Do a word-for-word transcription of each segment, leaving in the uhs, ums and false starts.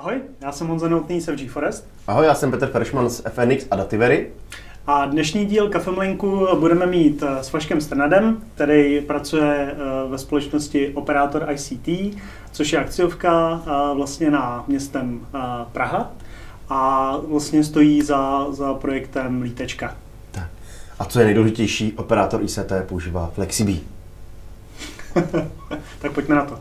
Ahoj, já jsem Honza Novotný z F G Forest. Ahoj, já jsem Petr Feršman z F N X a Dativery. A dnešní díl Kafemlinku budeme mít s Vaškem Strnadem, který pracuje ve společnosti Operátor I C T, což je akciovka vlastně na městem Praha a vlastně stojí za, za projektem Lítečka. Tak. A co je nejdůležitější, Operátor I C T používá FlexiBee. Tak pojďme na to.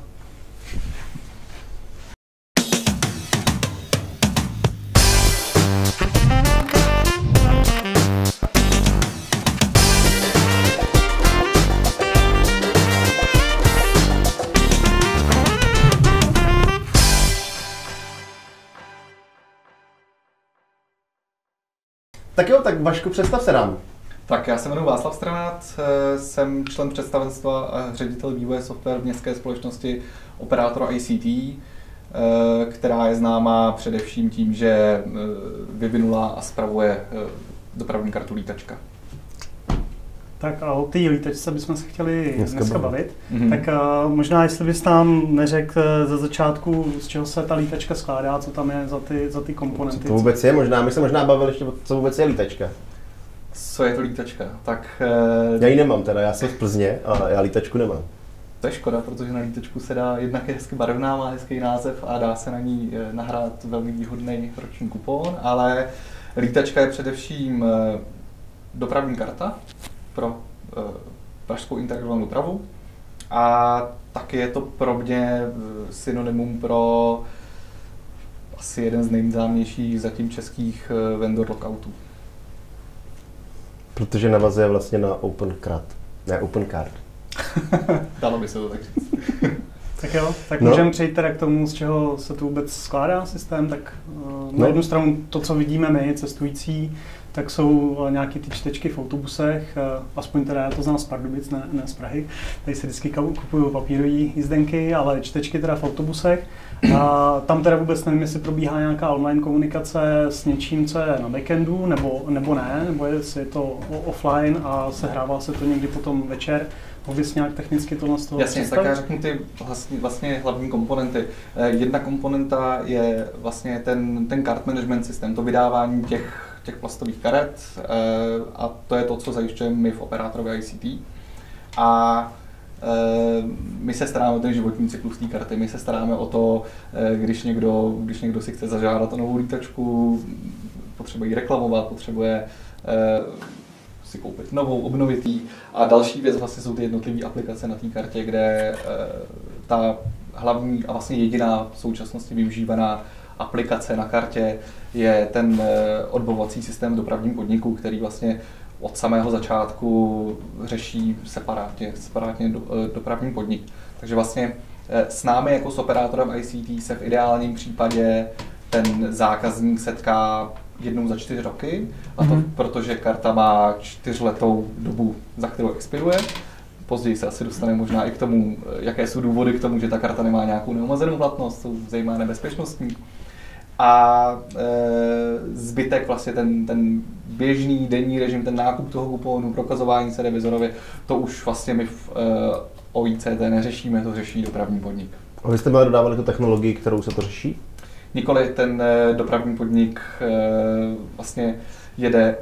Tak jo, tak Vašku, představ se nám. Tak já se jmenuji Václav Strnad, jsem člen představenstva a ředitel vývoje software v městské společnosti Operátor I C T, která je známá především tím, že vyvinula a spravuje dopravní kartu Lítačka. Tak a o té Lítečce bychom se chtěli dneska, dneska bavit. Mm-hmm. Tak uh, možná, jestli bys nám neřekl ze začátku, z čeho se ta Lítačka skládá, co tam je za ty, za ty komponenty. Co to vůbec je? Možná, my se možná bavili ještě, co vůbec je Lítačka. Co je to Lítačka? Tak, uh... Já ji nemám teda, já jsem z Plzně a já Lítačku nemám. To je škoda, protože na Lítačku se dá, jednak je hezky barevná, má hezký název a dá se na ní nahrát velmi výhodný roční kupon, ale Lítačka je především dopravní karta pro uh, pražskou integrovanou dopravu a taky je to pro mě synonymum pro asi jeden z nejznámějších zatím českých uh, vendor lockoutů. Protože navazuje vlastně na Open Card, ne Open Card. Dalo by se to tak říct. Tak jo, tak no. Můžeme přejít teda k tomu, z čeho se to vůbec skládá systém. Tak uh, na no. jednu stranu to, co vidíme my, cestující, tak jsou nějaké ty čtečky v autobusech, uh, aspoň teda já to znám z Pardubic, ne, ne z Prahy. Tady si vždycky kupuju papírové jízdenky, ale čtečky teda v autobusech. A tam teda vůbec nevím, jestli probíhá nějaká online komunikace s něčím, co je na backendu, nebo, nebo ne, nebo jestli je to offline a sehrává se to někdy potom večer. Pověs nějak technicky to na toho Jasně, představit? tak já řeknu ty vlastně, vlastně hlavní komponenty. Jedna komponenta je vlastně ten, ten card management systém, to vydávání těch, těch plastových karet a to je to, co zajišťujeme my v Operátorovi I C T. A my se staráme o ten životní cyklus té karty, my se staráme o to, když někdo, když někdo si chce zažádat o novou lítačku, potřebuje ji reklamovat, potřebuje si koupit novou, obnovit ji. A další věc vlastně jsou ty jednotlivé aplikace na té kartě, kde ta hlavní a vlastně jediná v současnosti využívaná aplikace na kartě je ten odbavovací systém v dopravním podniku, který vlastně od samého začátku řeší separátně, separátně do, dopravní podnik. Takže vlastně s námi jako s operátorem I C T se v ideálním případě ten zákazník setká jednou za čtyři roky, a to mm-hmm. protože karta má čtyřletou dobu, za kterou expiruje. Později se asi dostane možná i k tomu, jaké jsou důvody k tomu, že ta karta nemá nějakou neomezenou platnost, jsou zejména bezpečnostní. A e, zbytek, vlastně ten, ten běžný denní režim, ten nákup toho kuponu, prokazování se revizorově, to už vlastně my v e, O I C T neřešíme, to řeší dopravní podnik. A vy jste měli dodávali tu technologii, kterou se to řeší? Nikoli, ten e, dopravní podnik e, vlastně jede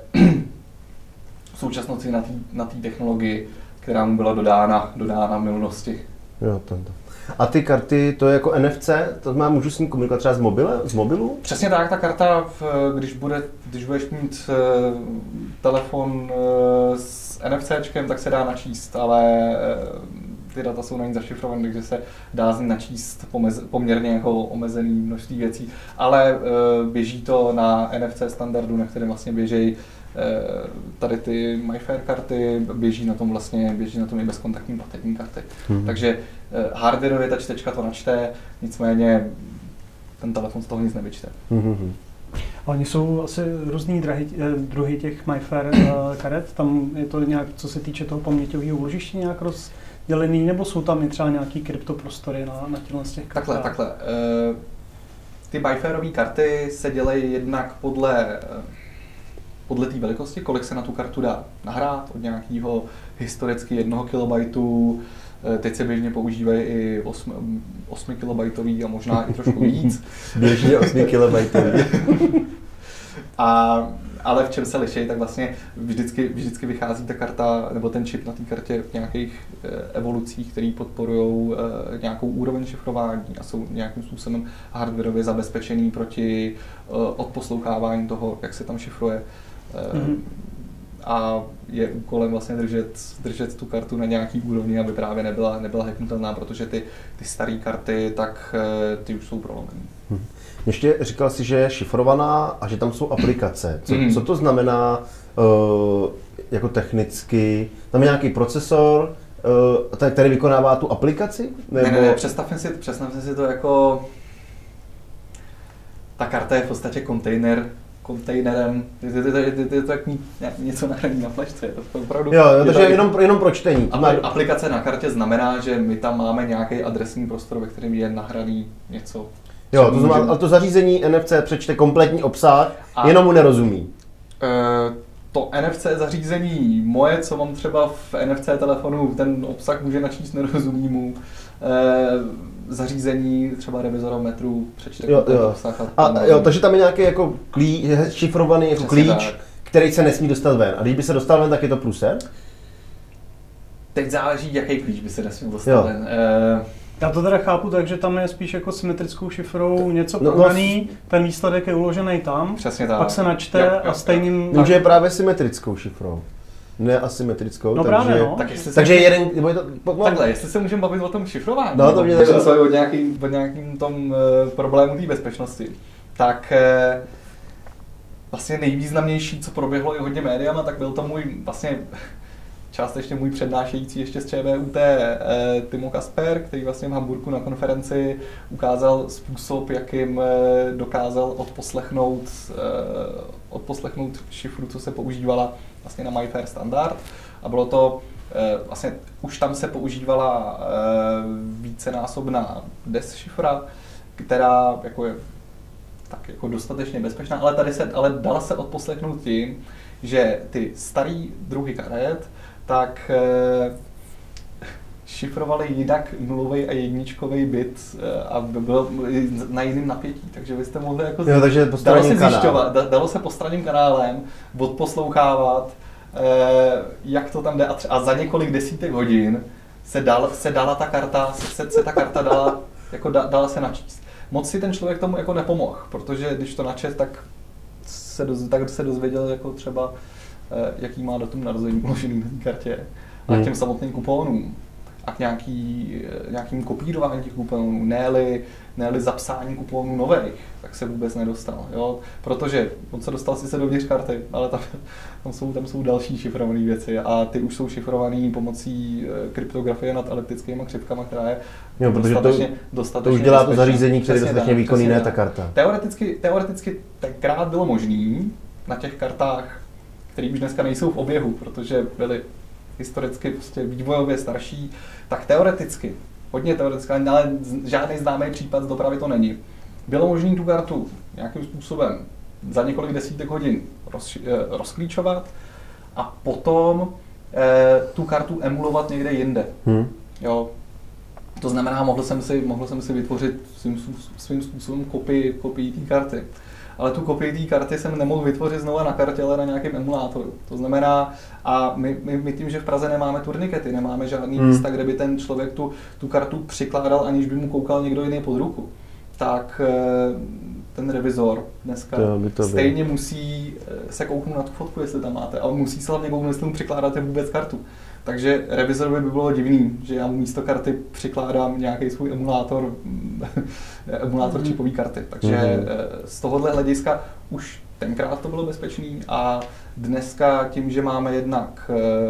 v současnosti na té na té technologii, která mu byla dodána, dodána v minulosti. Jo, tento. A ty karty, to je jako N F C, to má, můžu s ním komunikovat třeba z, mobile, z mobilu? Přesně tak, ta karta, když, bude, když budeš mít telefon s NFCčkem, tak se dá načíst, ale ty data jsou na ní zašifrované, takže se dá z ní načíst poměrně jako omezený množství věcí, ale běží to na N F C standardu, na kterém vlastně běží tady ty MyFair karty, běží na tom vlastně, běží na tom i bezkontaktní platební karty. Hmm. Takže hardwareově ta čtečka to načte, nicméně ten telefon z toho nic nevyčte. Hmm. A oni jsou asi různý drahy, druhy těch MyFair karet, tam je to nějak, co se týče toho paměťového úložiště, nějak rozdělený, nebo jsou tam i třeba nějaký kryptoprostory na, na těchto z těch kartách? Takhle, takhle. Ty MyFairové karty se dělají jednak podle podle té velikosti, kolik se na tu kartu dá nahrát, od nějakého historicky jednoho kilobajtu Teď se běžně používají i osm kilobajtový a možná i trošku víc. Běžně osm kilobajtový. A, ale v čem se liší, tak vlastně vždycky, vždycky vychází ta karta, nebo ten čip na té kartě v nějakých evolucích, které podporují nějakou úroveň šifrování a jsou nějakým způsobem hardwarově zabezpečený proti odposlouchávání toho, jak se tam šifruje. Mm-hmm. A je úkolem vlastně držet, držet tu kartu na nějaký úrovni, aby právě nebyla, nebyla hacknutelná, protože ty, ty staré karty, tak ty už jsou prolomené. Hmm. Ještě říkal jsi, že je šifrovaná a že tam jsou aplikace. Co, hmm. co to znamená uh, jako technicky? Tam je nějaký procesor, uh, který vykonává tu aplikaci? Nebo... Ne, ne, ne, představme si, představme si to jako... Ta karta je v podstatě kontejner, kontejnerem, je to jak něco nahraný na flashce, je to opravdu... Jo, takže je jenom, jenom pro čtení. Aplikace na kartě znamená, že my tam máme nějaký adresní prostor, ve kterém je nahraný něco. Jo, to znamená, ale to zařízení N F C přečte kompletní obsah, a jenom mu nerozumí. Uh, to N F C zařízení moje, co mám třeba v N F C telefonu, ten obsah může načíst, nerozumí mu. Uh, zařízení třeba revizorometru přečte jo, jo. obsah. A, a jo, takže tam je nějaký jako klíč, šifrovaný jako klíč, tak. Který se nesmí dostat ven. A když by se dostal ven, tak je to průser? Teď záleží, jaký klíč by se nesměl dostat jo. ven. Uh, Já to teda chápu tak, že tam je spíš jako symetrickou šifrou něco prodaný, no, ten výsledek je uložený tam, přesně tak. Pak se načte jo, jo, a stejným... Takže je právě symetrickou šifrou, ne asymetrickou, no takže... Právě, no. Tak takže může... jeden... Nebo je to... Takhle, jestli se můžeme bavit o tom šifrování, no, to mě takže se o nějakým, o nějakým tom uh, problému té bezpečnosti, tak uh, vlastně nejvýznamnější, co proběhlo i hodně médiama, tak byl to můj vlastně... částečně můj přednášející ještě z ČVUT eh, Timo Kasper, který vlastně v Hamburku na konferenci ukázal způsob, jakým eh, dokázal odposlechnout, eh, odposlechnout šifru, co se používala vlastně na MyFair standard. A bylo to, eh, vlastně už tam se používala eh, vícenásobná D E S šifra, která jako je tak jako dostatečně bezpečná, ale tady se, ale dala se odposlechnout tím, že ty starý druhy karet tak e, šifrovali jinak nulový a jedničkový bit e, a byl na jiném napětí, takže vy jste mohli jako jo, takže dalo se zjišťovat, da, dalo se postranním kanálem odposlouchávat, e, jak to tam jde a, tři, a za několik desítek hodin se, dal, se dala ta karta, se, se ta karta dala, jako da, dala se načíst. Moc si ten člověk tomu jako nepomohl, protože když to načet, tak se, doz, tak se dozvěděl jako třeba jaký má datum narození uložený na té kartě, a k těm samotným kuponům a k nějaký, nějakým kopírování těch kuponů, ne-li, ne-li zapsání kuponů nových, tak se vůbec nedostal. Jo? Protože on se dostal sice dovnitř karty, ale tam, tam, jsou, tam jsou další šifrované věci a ty už jsou šifrované pomocí kryptografie nad elliptickými křivkama, která je jo, dostatečně, to, dostatečně to už dělá bezpečný. To zařízení, které je dostatečně výkonný, ne ta karta. Teoreticky, teoreticky tenkrát bylo možný na těch kartách, které už dneska nejsou v oběhu, protože byly historicky prostě vývojově starší, tak teoreticky, hodně teoreticky, ale žádný známý případ z dopravy to není. Bylo možné tu kartu nějakým způsobem za několik desítek hodin roz, eh, rozklíčovat a potom eh, tu kartu emulovat někde jinde. Hmm. Jo. To znamená, mohl jsem si, mohl jsem si vytvořit svým, svým způsobem kopii, kopii té karty. Ale tu kopii té karty jsem nemohl vytvořit znova na kartě, ale na nějakém emulátoru. To znamená, a my, my, my tím, že v Praze nemáme turnikety, nemáme žádný hmm. místa, kde by ten člověk tu, tu kartu přikládal, aniž by mu koukal někdo jiný pod ruku, tak ten revizor dneska to to stejně musí se kouknout na tu fotku, jestli tam máte, ale musí se hlavně kouknout, jestli mu přikládáte vůbec kartu. Takže revizorovi by bylo divný, že já mu místo karty přikládám nějaký svůj emulátor, emulátor mm. čipové karty. Takže mm. z tohohle hlediska už tenkrát to bylo bezpečný a dneska tím, že máme jednak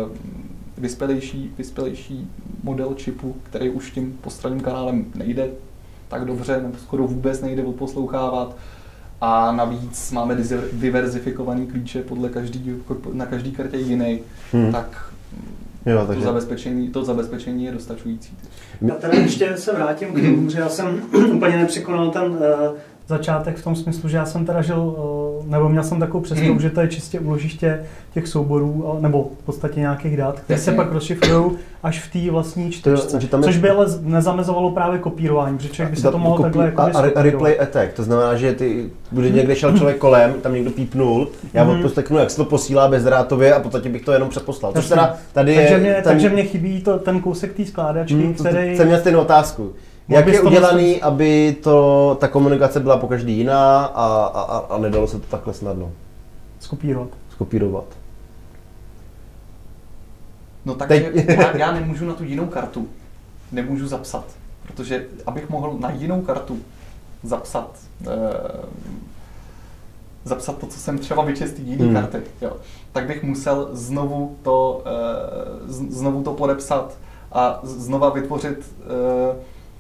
vyspělejší, vyspělejší model čipu, který už tím postranním kanálem nejde tak dobře, nebo skoro vůbec nejde odposlouchávat, a navíc máme diverzifikovaný klíče podle každý, na každý kartě jiný, mm. tak Jo, takže... to, zabezpečení, to zabezpečení je dostačující. Já tady ještě se vrátím k tomu, že já jsem úplně nepřekonal ten, začátek v tom smyslu, že já jsem teda žil, nebo měl jsem takovou představu, hmm. že to je čistě úložiště těch souborů, nebo v podstatě nějakých dat, které se pak rozšifrují až v té vlastní čtečce, což by ale nezamezovalo právě kopírování, protože člověk by se to mohl kopí, takhle jako a, a replay attack, to znamená, že ty, bude někde šel člověk kolem, tam někdo pípnul, já hmm. odposteknu, jak se to posílá bezdrátově a potom bych to jenom přeposlal. Což teda tady takže, je, mě, ten, takže mě chybí to, ten kousek té skládačky, hmm, který... Jsem měl stejnou otázku. Jak je udělaný, aby to, ta komunikace byla po každý jiná a, a, a nedalo se to takhle snadno? Skopírovat. Skopírovat. No takže já, já nemůžu na tu jinou kartu, nemůžu zapsat, protože abych mohl na jinou kartu zapsat, eh, zapsat to, co jsem třeba vyčetl z té jiné hmm. karty, jo, tak bych musel znovu to, eh, z, znovu to podepsat a znova vytvořit eh,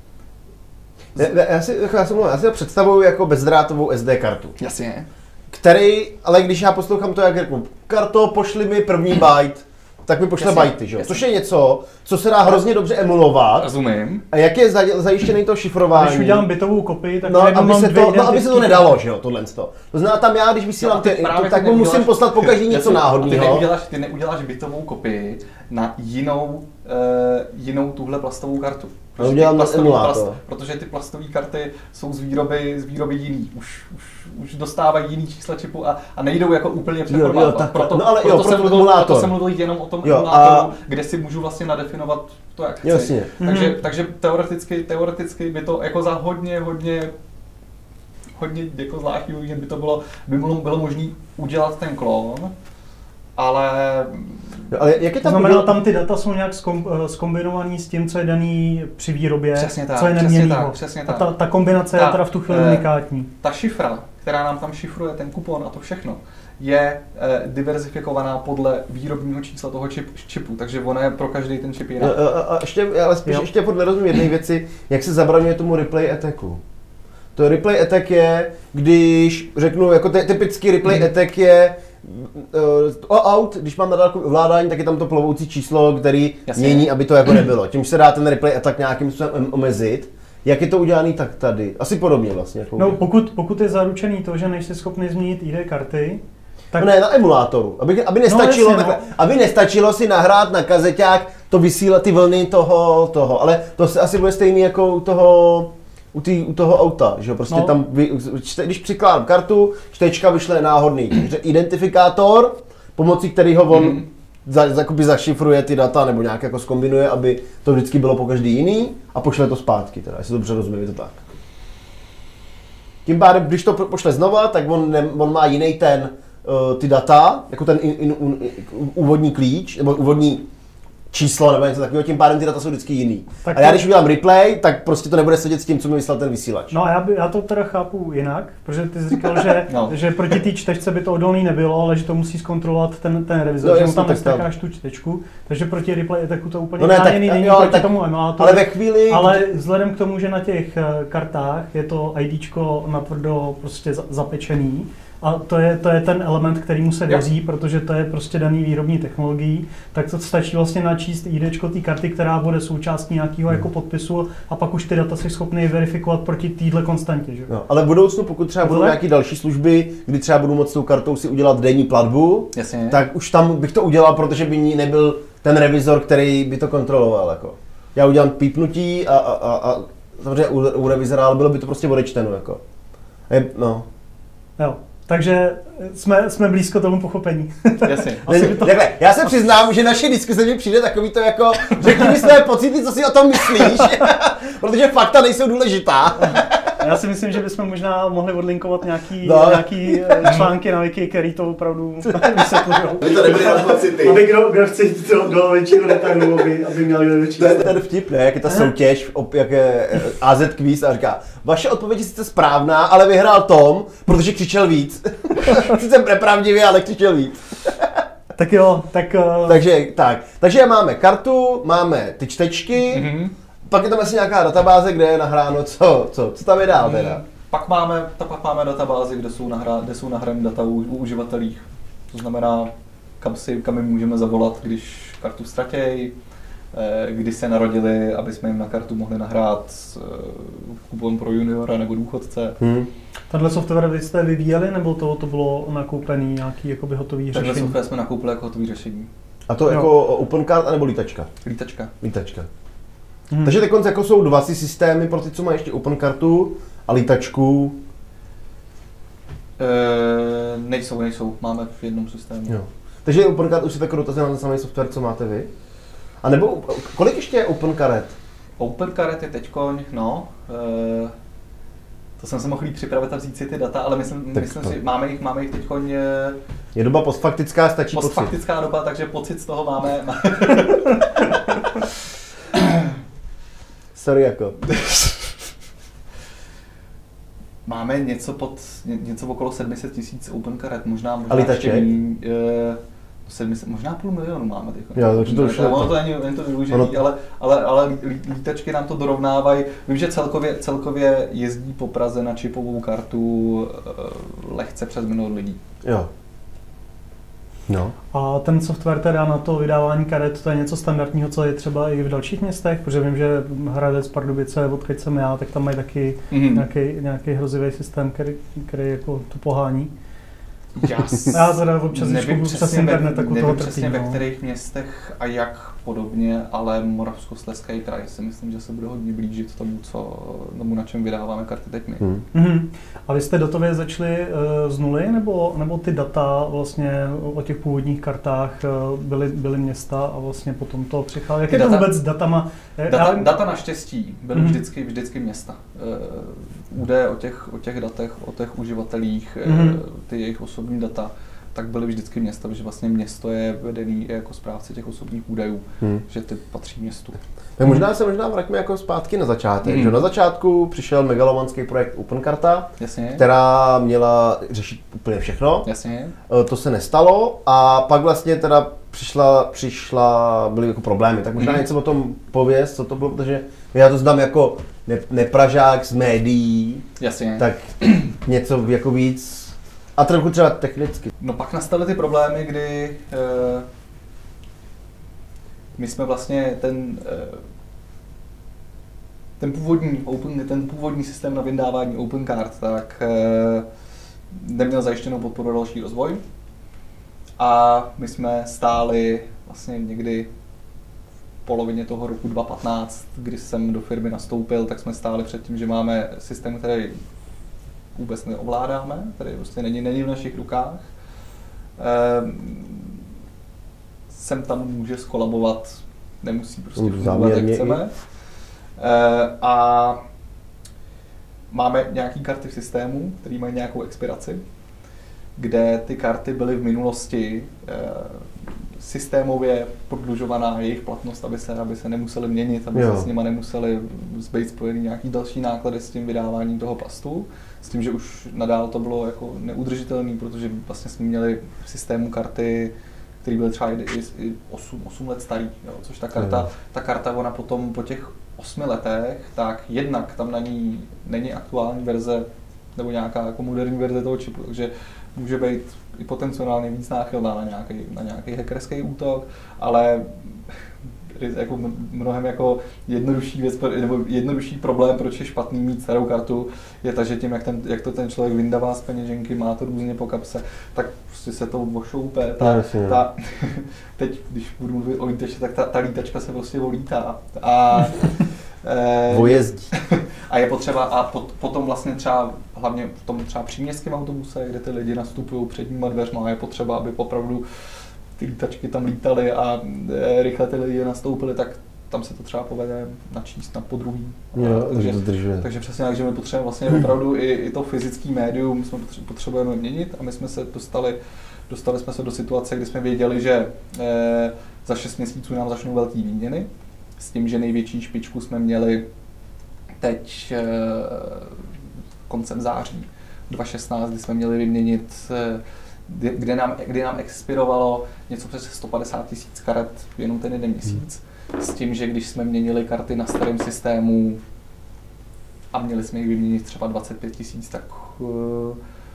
Já, já si, já si, já si to představuju jako bezdrátovou S D kartu. Jasně. Který, ale když já poslouchám to, jak řeknu, karto, pošli mi první byte, tak mi pošle bajty, že jo? Což je něco, co se dá hrozně dobře emulovat. Rozumím. A jak je zajištěný to šifrování. Když udělám bitovou kopii, tak no, aby se to, no, aby se to nedalo, že jo, tohle. To znamená, tam já, když vysílám, no, ty, to, tak mu musím poslat po každý něco náhodného. Ty neuděláš, ty neuděláš bitovou kopii na jinou, uh, jinou tuhle plastovou kartu. Protože, ty plastový plast, protože ty plastové karty jsou z výroby, z výroby jiný. Už, už, už dostávají jiný čísla čipu a, a nejdou jako úplně přeformátovat. Proto, no, ale proto, jo, jsem proto, mluvil, proto jsem mluvil jenom o tom emulátoru, a... kde si můžu vlastně nadefinovat to, jak chci. Jasně. Takže, mm-hmm. takže teoreticky, teoreticky by to jako za hodně, hodně hodně jako zvláštní, by to bylo, by bylo, bylo možné udělat ten klon, ale... No, ale jak je tam znamená, uděl... tam ty data jsou nějak zkombinovaný s tím, co je daný při výrobě, přesně tak, co je neměnnýho. Přesně tak. A ta, ta kombinace ta, je teda v tu chvíli unikátní. Ta šifra, která nám tam šifruje ten kupon a to všechno, je eh, diverzifikovaná podle výrobního čísla toho čip, čipu, takže ona je pro každý ten čip jiná. A, a, a ještě, ale spíš jo. ještě pod nerozumím jedné věci, jak se zabraňuje tomu replay attacku. To replay attack je, když řeknu, jako typický replay hmm. attack je uh, out, když mám nadálkové ovládání, tak je tam to plovoucí číslo, který Jasně. mění, aby to jako nebylo. Tím se dá ten replay attack nějakým způsobem omezit. Jak je to udělaný tak tady? Asi podobně vlastně. Jako no pokud, pokud je zaručený to, že nejsi schopný změnit I D karty, tak... No ne, na emulátoru. Aby, aby, nestačilo, no, jasně, no. aby nestačilo si nahrát na kazeťák to vysílat ty vlny toho, toho. Ale to se asi bude stejný jako u toho, u, tý, u toho auta, že jo? Prostě no. tam, vy, čte, když přikládám kartu, čtečka vyšle náhodný identifikátor, pomocí kterého on mm. za, za, zašifruje ty data nebo nějak jako zkombinuje, aby to vždycky bylo po každý jiný a pošle to zpátky, teda, jestli dobře rozumím, je to tak. Tím pádem, když to pošle znova, tak on, ne, on má jiný ten, uh, ty data, jako ten in, in, in, in, úvodní klíč, nebo úvodní číslo nebo něco takového, tím pádem ty data jsou vždycky jiný. Tak a já když udělám replay, tak prostě to nebude sedět s tím, co mi vyslal ten vysílač. No a já, by, já to teda chápu jinak, protože ty jsi říkal, že, no. že proti té čtečce by to odolný nebylo, ale že to musí zkontrolovat ten, ten revizor, no, že mu tam nestakáš tu čtečku, takže proti replay attacku to úplně no chráněný není jo, proti tak, tomu emulátoru. Ale ve chvíli... Ale vzhledem k tomu, že na těch kartách je to IDčko natvrdo prostě zapečený, a to je, to je ten element, který mu se věří, jo. protože to je prostě daný výrobní technologií, tak to stačí vlastně načíst IDčko té karty, která bude součástí nějakého hmm. jako podpisu a pak už ty data jsi schopný verifikovat proti téhle konstantě. Že? No, ale v budoucnu, pokud třeba budou nějaké další služby, kdy třeba budu moct tou kartou si udělat denní platbu, Jasně. tak už tam bych to udělal, protože by ní nebyl ten revizor, který by to kontroloval. Jako. Já udělám pípnutí a, a, a, a samozřejmě u, u revizora, ale bylo by to prostě odečteno. Jako. Je, no. Jo. Takže jsme, jsme blízko tomu pochopení. Jasně. to... Takhle, já se přiznám, že naše diskuze mi přijde takový to jako, řekni mi své pocity, co si o tom myslíš, protože fakta nejsou důležitá. Já si myslím, že bychom možná mohli odlinkovat nějaký, no. nějaký články na Wiki, který to opravdu vysvětlujou. Aby to nebyly na pocity. Aby kdo, kdo chce jít do, do většího detailů, aby, aby měli větší. To je ten vtip, ne? Jak je ta soutěž, jak je A Z Quiz a říká, vaše odpověď je sice správná, ale vyhrál Tom, protože křičel víc. Sice nepravdivě, ale křičel víc. Tak jo, tak... Uh... Takže tak, takže máme kartu, máme ty čtečky, mm-hmm. pak je tam asi nějaká databáze, kde je nahráno co, co, co tam je dál teda? Mm, pak máme, pak máme databázi, kde jsou, nahrá, kde jsou nahrány data u, u uživatelích. To znamená, kam si, kam jim můžeme zavolat, když kartu ztratějí, kdy se narodili, aby jsme jim na kartu mohli nahrát kupon pro juniora nebo důchodce. Hmm. Tenhle software vy jste vyvíjeli, nebo to, to bylo nakoupený nějaký jakoby hotový řešení? Tenhle software jsme nakoupili jako hotový řešení. A to jo. Jako OpenCard anebo lítačka? Lítačka. Lítačka. Hmm. Takže teď jako jsou dva systémy pro ty, co mají ještě OpenCartu a lítačku. E, nejsou, nejsou. Máme v jednom systému. Jo. Takže OpenCard už je tak dotazuje na ten samý software, co máte vy? A nebo kolik ještě je OpenCard? OpenCard je teďkoň, no, e, to jsem se mohl jít připravit a vzít si ty data, ale myslím, myslím si, máme jich, máme jich teďkoň... E, je doba postfaktická, stačí pocit. Postfaktická doba, takže pocit z toho máme. Sorry jako. Máme něco pod, ně, něco okolo sedm set tisíc OpenCard, možná, možná a lítaček? sedm set, možná půl milionu máme teď. Jo, takže to už je ono to není, není to využitý, ono... ale, ale, ale lítačky nám to dorovnávají. Vím, že celkově, celkově jezdí po Praze na čipovou kartu lehce přes milion lidí. Jo. No. A ten software teda na to vydávání karet, to je něco standardního, co je třeba i v dalších městech, protože vím, že Hradec, Pardubice, odkud jsem já, tak tam mají taky mm-hmm. nějaký, nějaký hrozivý systém, který, který jako to pohání. Jas. Já teda občas, když koupím přes internet, tak u toho trpím. Přesně no. ve kterých městech a jak podobně, ale Moravskoslezský kraj si myslím, že se bude hodně blížit tomu, co, tomu na čem vydáváme karty teď my. Hmm. Mm-hmm. A vy jste datově začali uh, z nuly, nebo, nebo ty data vlastně o těch původních kartách uh, byly, byly města a vlastně potom to přicházelo? Jak je to vůbec s datama? Data, data naštěstí byly mm-hmm. vždycky, vždycky města. Uh, údaje o těch, o těch datech, o těch uživatelích, mm-hmm. uh, ty jejich osobní data, tak byly vždycky města, protože vlastně město je vedený jako správce těch osobních údajů, hmm. že ty patří městu. Tak možná se možná vraťme jako zpátky na začátek. Hmm. Že na začátku přišel megalomanský projekt OpenCarta, Jasně. která měla řešit úplně všechno. Jasně. To se nestalo a pak vlastně teda přišla, přišla byly jako problémy. Tak možná hmm. něco o tom pověz, co to bylo, protože já to znám jako ne, nepražák z médií. Jasně. Tak něco jako víc. A trochu třeba technicky. No pak nastaly ty problémy, kdy uh, my jsme vlastně ten, uh, ten, původní, open, ten původní systém na vydávání OpenCard, tak uh, neměl zajištěnou podporu další rozvoj. A my jsme stáli vlastně někdy v polovině toho roku dva tisíce patnáct, kdy jsem do firmy nastoupil, tak jsme stáli před tím, že máme systém, který vůbec neovládáme, který prostě není, není v našich rukách. Ehm, sem tam může skolabovat, nemusí prostě fungovat, jak chceme. Ehm, a máme nějaké karty v systému, které mají nějakou expiraci, kde ty karty byly v minulosti ehm, systémově prodlužovaná jejich platnost, aby se, aby se nemuseli měnit, aby jo. se s nima nemuseli zbejt spojený nějaký další náklady s tím vydáváním toho plastu. S tím, že už nadál to bylo jako neudržitelné, protože vlastně jsme měli v systému karty, které byly třeba i osm let starý, jo, což ta karta, ta karta, ona potom po těch osmi letech, tak jednak tam na ní není aktuální verze nebo nějaká jako moderní verze toho čipu, takže může být i potenciálně víc náchylná na nějaký, na nějaký hackerský útok, ale jako mnohem jako jednodušší věc, nebo jednodušší problém, proč je špatný mít starou kartu, je ta, že tím, jak, ten, jak to ten člověk vyndává z peněženky, má to různě po kapse, tak prostě se to ošoupe. Ta, no, ta, teď, když budu mluvit o lítači, tak ta, ta lítačka se prostě volítá. A, Vojezdí. A je potřeba, a pot, potom vlastně třeba, hlavně v tom třeba příměstském autobuse, kde ty lidi nastupují předníma dveřma, je potřeba, aby opravdu ty lítačky tam lítaly a e, rychle ty lidi nastoupili, tak tam se to třeba povede načíst na podruhý. Jo, takže, takže přesně tak, že my potřebujeme vlastně opravdu i, i to fyzické médium, jsme potřebujeme měnit a my jsme se dostali, dostali jsme se do situace, kdy jsme věděli, že e, za šest měsíců nám začnou velký výměny, s tím, že největší špičku jsme měli teď e, koncem září dva tisíce šestnáct, kdy jsme měli vyměnit e, Kde nám, kde nám expirovalo něco přes sto padesát tisíc karet jenom ten jeden měsíc. Hmm. S tím, že když jsme měnili karty na starém systému a měli jsme jich vyměnit třeba dvacet pět tisíc, tak uh,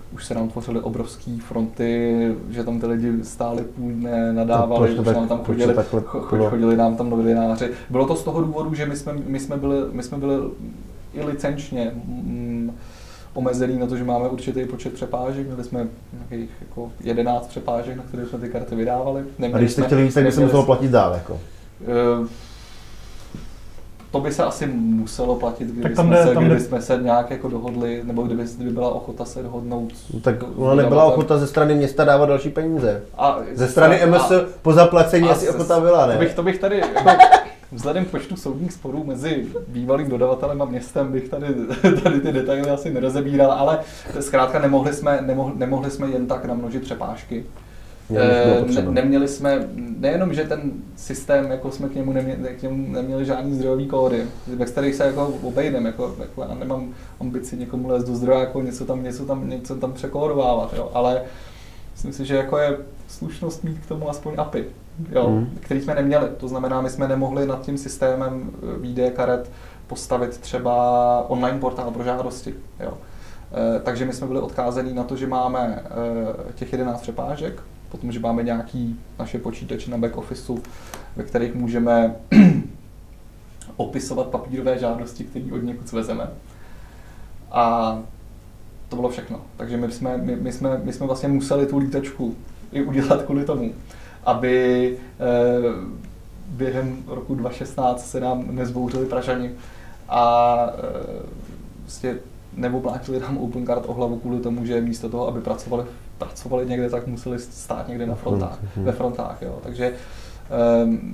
už se nám tvořily obrovské fronty, že tam ty lidi stáli půl dne, nadávali, to, už nám tam chodili, chodili, chodili nám tam novináři. Bylo to z toho důvodu, že my jsme, my jsme, byli, my jsme byli i licenčně mm, omezený na to, že máme určitý počet přepážek, měli jsme nějakých jako jedenáct přepážek, na které jsme ty karty vydávali. Neměli A když jste chtěli víc, tak by se muselo platit dál, jako? Uh, to by se asi muselo platit, kdyby, tam jsme, jde, se, tam kdyby jde. jsme se nějak jako dohodli, nebo kdyby, kdyby byla ochota se dohodnout. Tak ona nebyla ochota ze strany města dávat další peníze. A ze strany M S po zaplacení asi ochota byla, ne? To bych, to bych tady, jako, vzhledem k počtu soudních sporů mezi bývalým dodavatelem a městem bych tady, tady ty detaily asi nerozebíral, ale zkrátka nemohli jsme, nemohli, nemohli jsme jen tak namnožit přepážky. Ne, neměli jsme, nejenom, že ten systém, jako jsme k němu neměli, k němu neměli žádný zdrojový kódy, ve kterých se jako obejdeme, jako, jako já nemám ambici někomu lézt do zdroje, jako něco tam, něco tam, něco tam překódovávat, jo, ale myslím si, že jako je slušnost mít k tomu aspoň A P I, jo, mm. který jsme neměli, to znamená, my jsme nemohli nad tím systémem výdeje karet postavit třeba online portál pro žádosti, jo. E, takže my jsme byli odkázaní na to, že máme e, těch jedenáct přepážek, potom, že máme nějaký naše počítače na back officeu, ve kterých můžeme opisovat papírové žádosti, které od někud svezeme. A to bylo všechno. Takže my jsme, my, my jsme, my jsme vlastně museli tu lítačku i udělat kvůli tomu, aby eh, během roku dva tisíce šestnáct se nám nezbouřili Pražani a eh, vlastně neoblátili nám Opencard o hlavu kvůli tomu, že místo toho, aby pracovali pracovali někde, tak museli stát někde na frontách, ve frontách, jo. Takže um,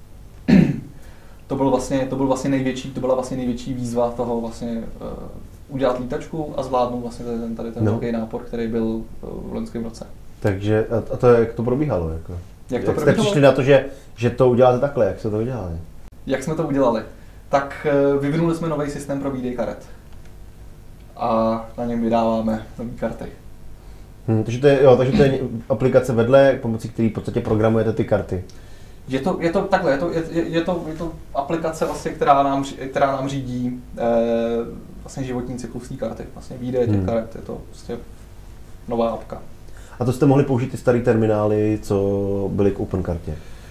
to byl vlastně, to byl vlastně největší, to byla vlastně největší výzva toho vlastně uh, udělat lítačku a zvládnout vlastně ten, tady ten no. velký nápor, který byl uh, v loňském roce. Takže a to jak to probíhalo? Jako? Jak, to jak probíhalo? jste přišli na to, že, že to uděláte takhle, jak jste to udělali? Jak jsme to udělali? Tak uh, vyvinuli jsme nový systém pro výdej karet a na něm vydáváme nové karty. Hmm, takže, to je, jo, takže to je aplikace vedle, pomocí které v podstatě programujete ty karty. Je to, je to takhle, je to, je, je to, je to aplikace, vlastně, která, nám, která nám řídí eh, vlastně životní cyklus té karty, vlastně výdeje těch hmm. karet, je to prostě nová apka. A to jste mohli použít ty staré terminály, co byly k Openkartě?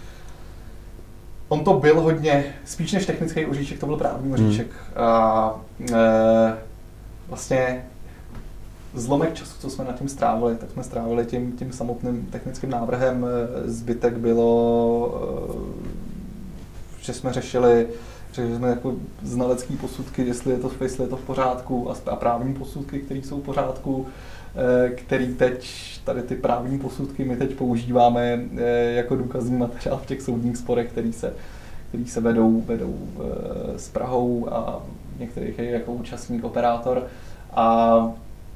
On to byl hodně, spíš než technický oříšek, to byl právní oříšek. Hmm. A eh, vlastně zlomek času, co jsme nad tím strávili, tak jsme strávili tím, tím samotným technickým návrhem. Zbytek bylo, že jsme řešili, že jsme jako znalecký posudky, jestli je to, jestli je to v pořádku, a právní posudky, které jsou v pořádku, který teď, tady ty právní posudky my teď používáme jako důkazní materiál v těch soudních sporech, který se, který se vedou, vedou s Prahou a některých je jako účastník, operátor. A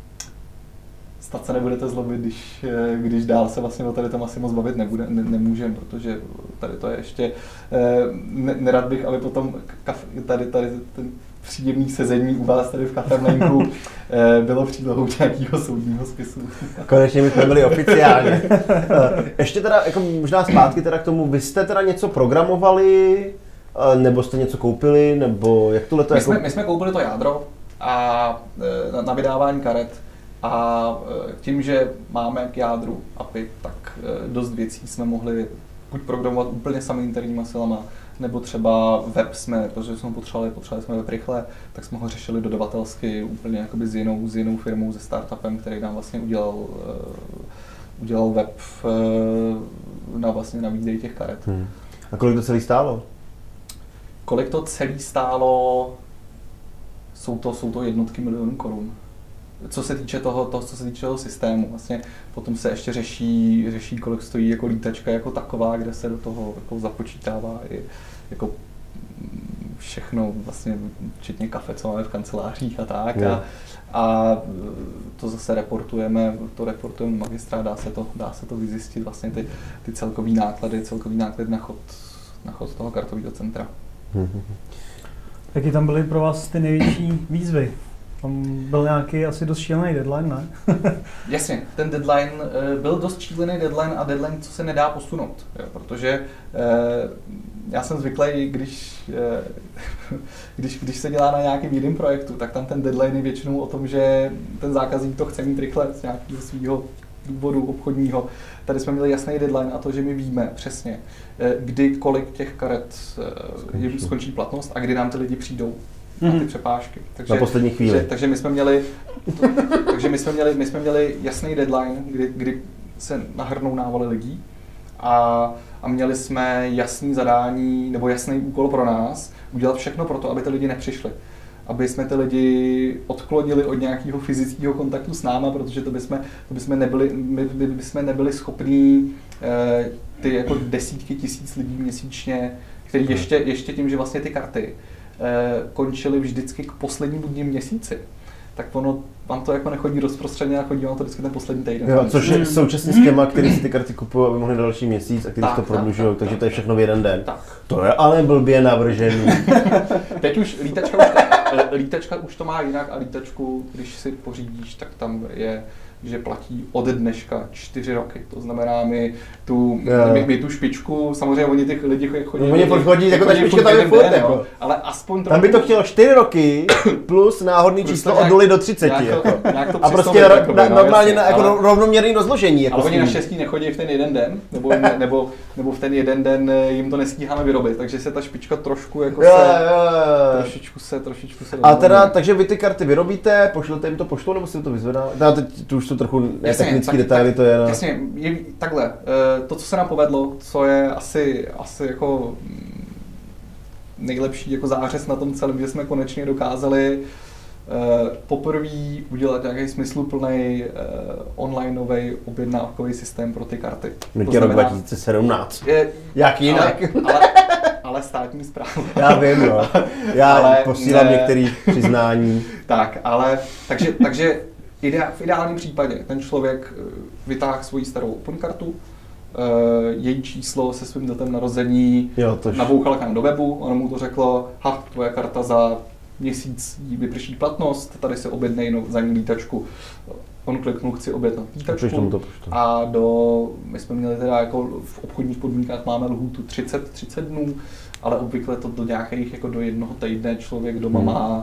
snad se nebudete zlobit, když, když dál se vlastně o tady tom asi moc bavit nebude, ne, nemůžeme, protože tady to je ještě, ne, nerad bych, aby potom kaf, tady, tady ten příjemný sezení u vás tady v Kafemlenku bylo přílohou nějakého soudního spisu. Konečně my jsme byli oficiálně. Ještě teda, jako možná zpátky teda k tomu, vy jste teda něco programovali, nebo jste něco koupili, nebo jak tohle to my jako... Jsme, my jsme koupili to jádro a na, na vydávání karet. A tím, že máme k jádru A P I, tak dost věcí jsme mohli buď programovat úplně sami interníma silama, nebo třeba web jsme, protože jsme potřebovali, potřebovali jsme web rychle, tak jsme ho řešili dodavatelsky úplně jakoby s jinou, s jinou firmou, se startupem, který nám vlastně udělal, uh, udělal web uh, na, vlastně na výdej těch karet. Hmm. A kolik to celý stálo? Kolik to celý stálo? Jsou to, jsou to jednotky milionů korun. Co se týče toho, toho, co se týče toho systému, vlastně potom se ještě řeší, řeší, kolik stojí jako lítačka jako taková, kde se do toho jako započítává i jako všechno, vlastně včetně kafe, co máme v kancelářích a tak. Yeah. A, a to zase reportujeme, to reportujeme magistrát, dá se to, dá se to vyzjistit, vlastně ty, ty celkový náklady, celkový náklady na chod, na chod toho kartového centra. Mm-hmm. Jaký tam byly pro vás ty největší výzvy? Tam byl nějaký asi dost šílený deadline, ne? Jasně, ten deadline byl dost šílený deadline a deadline, co se nedá posunout, jo, protože eh, já jsem zvyklý, když, když, když se dělá na nějakém jiném projektu, tak tam ten deadline je většinou o tom, že ten zákazník to chce mít rychle z nějakého svého důvodu obchodního. Tady jsme měli jasný deadline a to, že my víme přesně, kdy kolik těch karet jim skončí platnost a kdy nám ty lidi přijdou na ty přepážky. Takže, na poslední chvíli. Takže, takže my jsme měli, to, takže my jsme měli, my jsme měli jasný deadline, kdy, kdy se nahrnou návaly lidí a, a měli jsme jasný zadání nebo jasný úkol pro nás udělat všechno pro to, aby ty lidi nepřišli. Aby jsme ty lidi odklonili od nějakého fyzického kontaktu s náma, protože to bychom, to bychom nebyli, my, my bychom nebyli schopní eh, ty jako desítky tisíc lidí měsíčně, který ještě, ještě tím, že vlastně ty karty eh, končily vždycky k poslednímu dní měsíci, tak ono vám to jako nechodí rozprostřeně a chodí vám to vždycky ten poslední týden. Jo, což je současně s těma, kteří si ty karty kupují, aby mohli další měsíc a kteří to prodlužují, takže tak, to je všechno v jeden den. Tak. To je ale blbě navržený. Teď už lítačka už, lítačka už to má jinak a lítačku, když si pořídíš, tak tam je, že platí od dneška čtyři roky. To znamená, my tu, my, my tu špičku, samozřejmě oni těch lidi chodí... No, oni chodí, chodí jako ta špička tam je furt, jako. Ale aspoň trochu... Tam by to chtělo čtyři roky plus náhodný číslo od nuly do třiceti. Nějak to, jako. nějak to a prostě na, jakoby, na, normálně na jako ale, rovnoměrný rozložení. Jako ale oni naštěstí nechodí v ten jeden den, nebo, ne, nebo, nebo v ten jeden den jim to nestíháme vyrobit, takže se ta špička trošku jako jo, se... Jo, jo. Trošičku se, trošičku se... A teda, takže vy ty karty vyrobíte, pošlete jim to poštou, nebo si to vyzvedáte? Teda teď tu už to trochu technický detaily, to je... No. Jasně, je, takhle, to, co se nám povedlo, co je asi, asi jako nejlepší jako zářez na tom celém, že jsme konečně dokázali uh, poprvé udělat nějaký smysluplný uh, onlineový objednávkový systém pro ty karty. Nutě rok dva tisíce sedmnáct. Je, Jak jinak? Ale, ale, ale státní správa. Já vím, no. Já ale posílám ne. některé přiznání. Tak, ale, takže, takže Ideál, v ideálním případě ten člověk vytáhl svoji starou opon kartu, uh, její číslo se svým datem narození jo, tož... nabouchal kam do webu, ono mu to řeklo, ha, tvoje karta za měsíc jí vyprší platnost, tady se objednej no, za ní lítačku. On kliknul, chci objednat lítačku to a do, my jsme měli teda jako v obchodních podmínkách máme lhůtu třicet třicet dnů, ale obvykle to do nějakých jako do jednoho týdne člověk doma hmm. má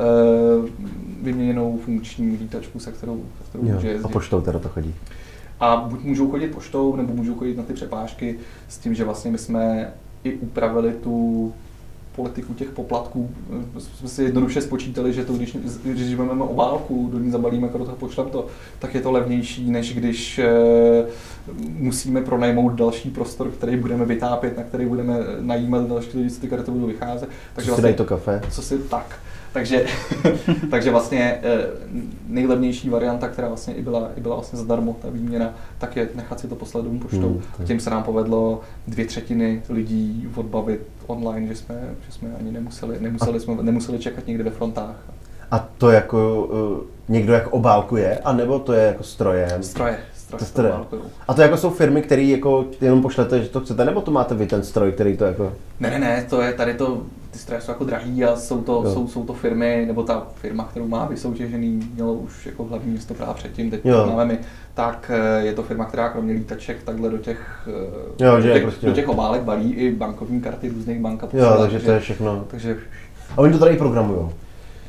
vyměněnou funkční lítačku, se kterou, se kterou jo, může jezdit. A poštou teda to chodí? A buď můžou chodit poštou, nebo můžou chodit na ty přepážky s tím, že vlastně my jsme i upravili tu politiku těch poplatků. Jsme si jednoduše spočítali, že to, když, když vezmeme obálku, do ní zabalíme kartu a pošlem to, tak je to levnější, než když e, musíme pronajmout další prostor, který budeme vytápět, na který budeme najímat další lidi, co ty karty budou vycházet. Takže co si dají to kafe? Co si tak. Takže, takže vlastně nejlevnější varianta, která vlastně i byla, i byla vlastně zadarmo, ta výměna, tak je nechat si to poslat domů poštou. Hmm, a tím se nám povedlo dvě třetiny lidí odbavit online, že jsme, že jsme ani nemuseli, nemuseli, jsme, nemuseli čekat někde ve frontách. A to jako uh, někdo jako obálkuje, anebo to je jako strojem? Stroje. To stroje. A to jako jsou firmy, které jako jenom pošlete, že to chcete, nebo to máte vy ten stroj, který to jako... Ne, ne, ne, to je tady to, ty stroje jsou jako drahý a jsou to, jsou, jsou to firmy, nebo ta firma, kterou má vysoutěžený, mělo už jako hlavní město Praha předtím, teď to máme my, tak je to firma, která kromě lítaček takhle do těch, jo, do, těch prostě... do těch obálek balí i bankovní karty různých bank. Jo, takže, takže to je všechno. Takže... A oni to tady i programujou? Uh,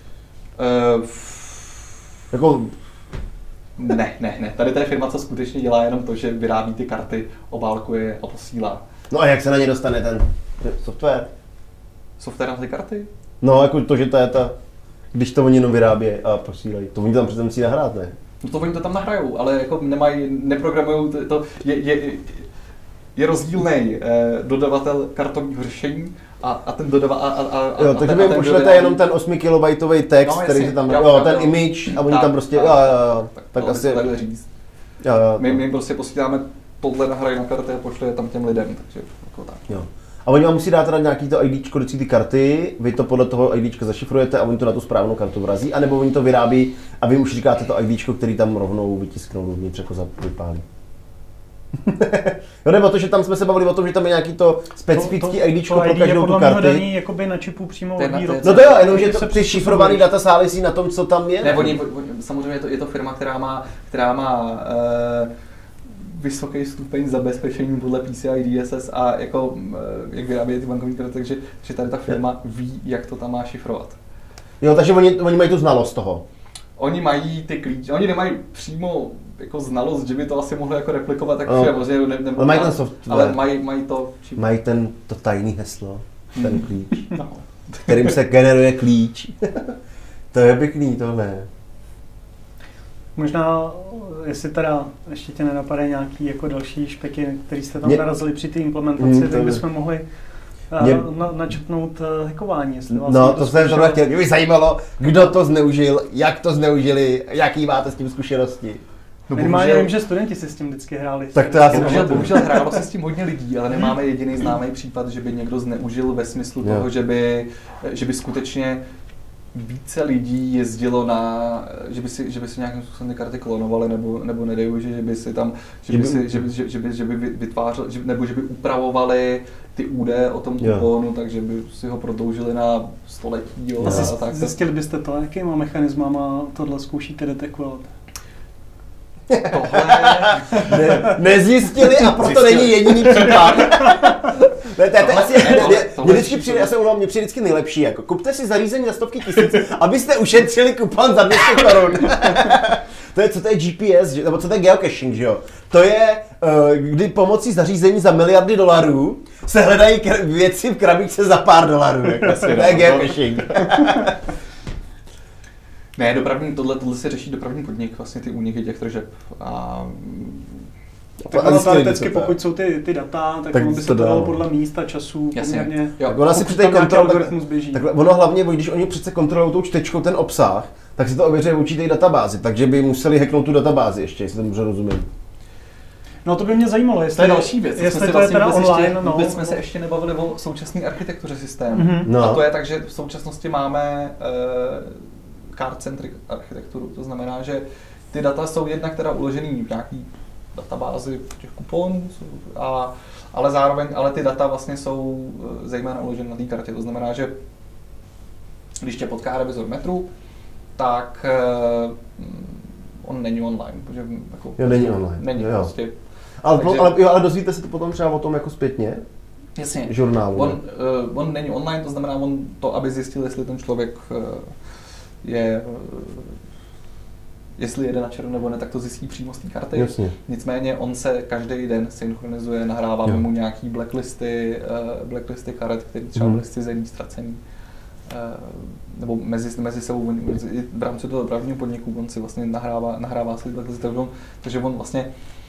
jako... Ne, ne, ne. Tady to je firma, co skutečně dělá jenom to, že vyrábí ty karty, obálkuje a posílá. No a jak se na ně dostane ten software? Software na ty karty? No, jako to, že to je ta, když to oni jenom vyrábí a posílají. To oni tam přece musí nahrát, ne? No to oni to tam nahrajou, ale jako nemají, neprogramujou, to, to je, je, je rozdílný eh, dodavatel kartovního řešení a, a ten dodavatel a, a, a, jo, takže vy pošlete dodavatel... jenom ten osm kilobajtový text, no, který se tam, jo, jo, ten jo, image a oni tak, tam prostě, tak, jo, jo, jo, tak, tak asi... takhle říct. Jo, jo, my, my prostě posíláme tohle nahraj na karty a pošle tam těm lidem, takže jako tak. Jo. A oni vám musí dát teda nějaký to IDčko do ty karty, vy to podle toho IDčka zašifrujete a oni to na tu správnou kartu vrazí, anebo oni to vyrábí a vy už říkáte to IDčko, který tam rovnou vytisknou dovnitř, jako vypálí. Jo, nebo to, že tam jsme se bavili o tom, že tam je nějaký to specifický to, to, IDčko to pro každou tu karty. Daný jakoby na čipu přímo od výrobce. No to jo, jenom že to při šifrovaný data závisí na tom, co tam je. Ne, oni, samozřejmě je to, je to firma, která má, která má uh, vysoký stupeň zabezpečení podle P C I D S S a jako, jak vyrábějí ty bankovní karty, takže že tady ta firma ví, jak to tam má šifrovat. Jo, takže oni, oni mají tu znalost toho. Oni mají ty klíče, oni nemají přímo jako znalost, že by to asi mohli jako replikovat, tak no. všem, že ne, ne, ale mají ten software. Ale mají, mají to... Či... Mají ten, to tajný heslo, ten hmm. klíč, no. kterým se generuje klíč. To je pěkný, to ne. Možná, jestli teda ještě tě nenapadají nějaký jako další špeky, který jste tam Mě... narazili při té implementaci, mm, tak bychom mohli Mě... na, načrtnout uh, hackování. Jestli vás no, to jsem zrovna chtěl. Mě by zajímalo, kdo to zneužil, jak to zneužili, jaký máte s tím zkušenosti. No, minimálně vím, že studenti si s tím vždycky hráli. Tak to já si bohužel, bohužel hrálo se s tím hodně lidí, ale nemáme jediný známý případ, že by někdo zneužil ve smyslu jo. toho, že by, že by skutečně více lidí jezdilo na, že by si, že by si nějakým způsobem ty karty klonovali, nebo, nebo nedej, že by si tam, že by, si, že by, že, že by, že by vytvářeli, že, nebo že by upravovali ty údaje o tom kuponu, takže by si ho prodloužili na století. Jo, a, a tak. Zjistili byste to, jakýma mechanismama tohle zkoušíte detekovat? Tohle ne, nezjistili a proto Zjistili. Není jediný případ. Ne, to je asi, mě vždycky přijde, já se omlouvám, mě přijde vždycky nejlepší, jako kupte si zařízení za stovky tisíc, abyste ušetřili kupon za dvě stě korun. To je, co to je G P S, nebo co to je geocaching, že jo? To je, kdy pomocí zařízení za miliardy dolarů se hledají věci v krabičce za pár dolarů, jako, to je geocaching. Ne, dopravní, tohle, tohle se řeší dopravní podnik, vlastně ty úniky těch tržeb. A... Tak ono teoreticky, pokud jsou ty, ty data, tak, tak ono by se to dalo podle místa, času, poměrně. Ono si při té kontrole, takhle, ono hlavně, když oni přece kontrolují tou čtečkou ten obsah, tak si to ověří v určité databázi, takže by museli hacknout tu databázi ještě, jestli to dobře rozumím. No to by mě zajímalo, jestli to je další věc, jestli to vlastně je teda online, ještě, no. Vůbec jsme se ještě nebavili o současné architektuře systému. Mm-hmm. No. A to je tak, že v současnosti máme uh, card-centric architekturu, to znamená, že ty data jsou jednak teda uložený v nějaký databázi těch kuponů, a, ale zároveň, ale ty data vlastně jsou zejména uložené na té kartě, to znamená, že když tě potká revizor metru, tak uh, on není online, protože jako, jo, není online. Není jo. prostě. Ale, takže, ale, jo, ale dozvíte se to potom třeba o tom jako zpětně? Jasně. Žurnálu. On, uh, on není online, to znamená, on to, aby zjistil, jestli ten člověk uh, je, uh, jestli jede na černo nebo ne, tak to zjistí přímo z té karty. Jasně. Nicméně on se každý den synchronizuje, nahráváme mu nějaký blacklisty, uh, blacklisty karet, které třeba byly zcizený, ztracený. Uh, nebo mezi, mezi sebou, mezi, v rámci toho dopravního podniku, on si vlastně nahrává, nahrává si blacklisty, takže on, takže on vlastně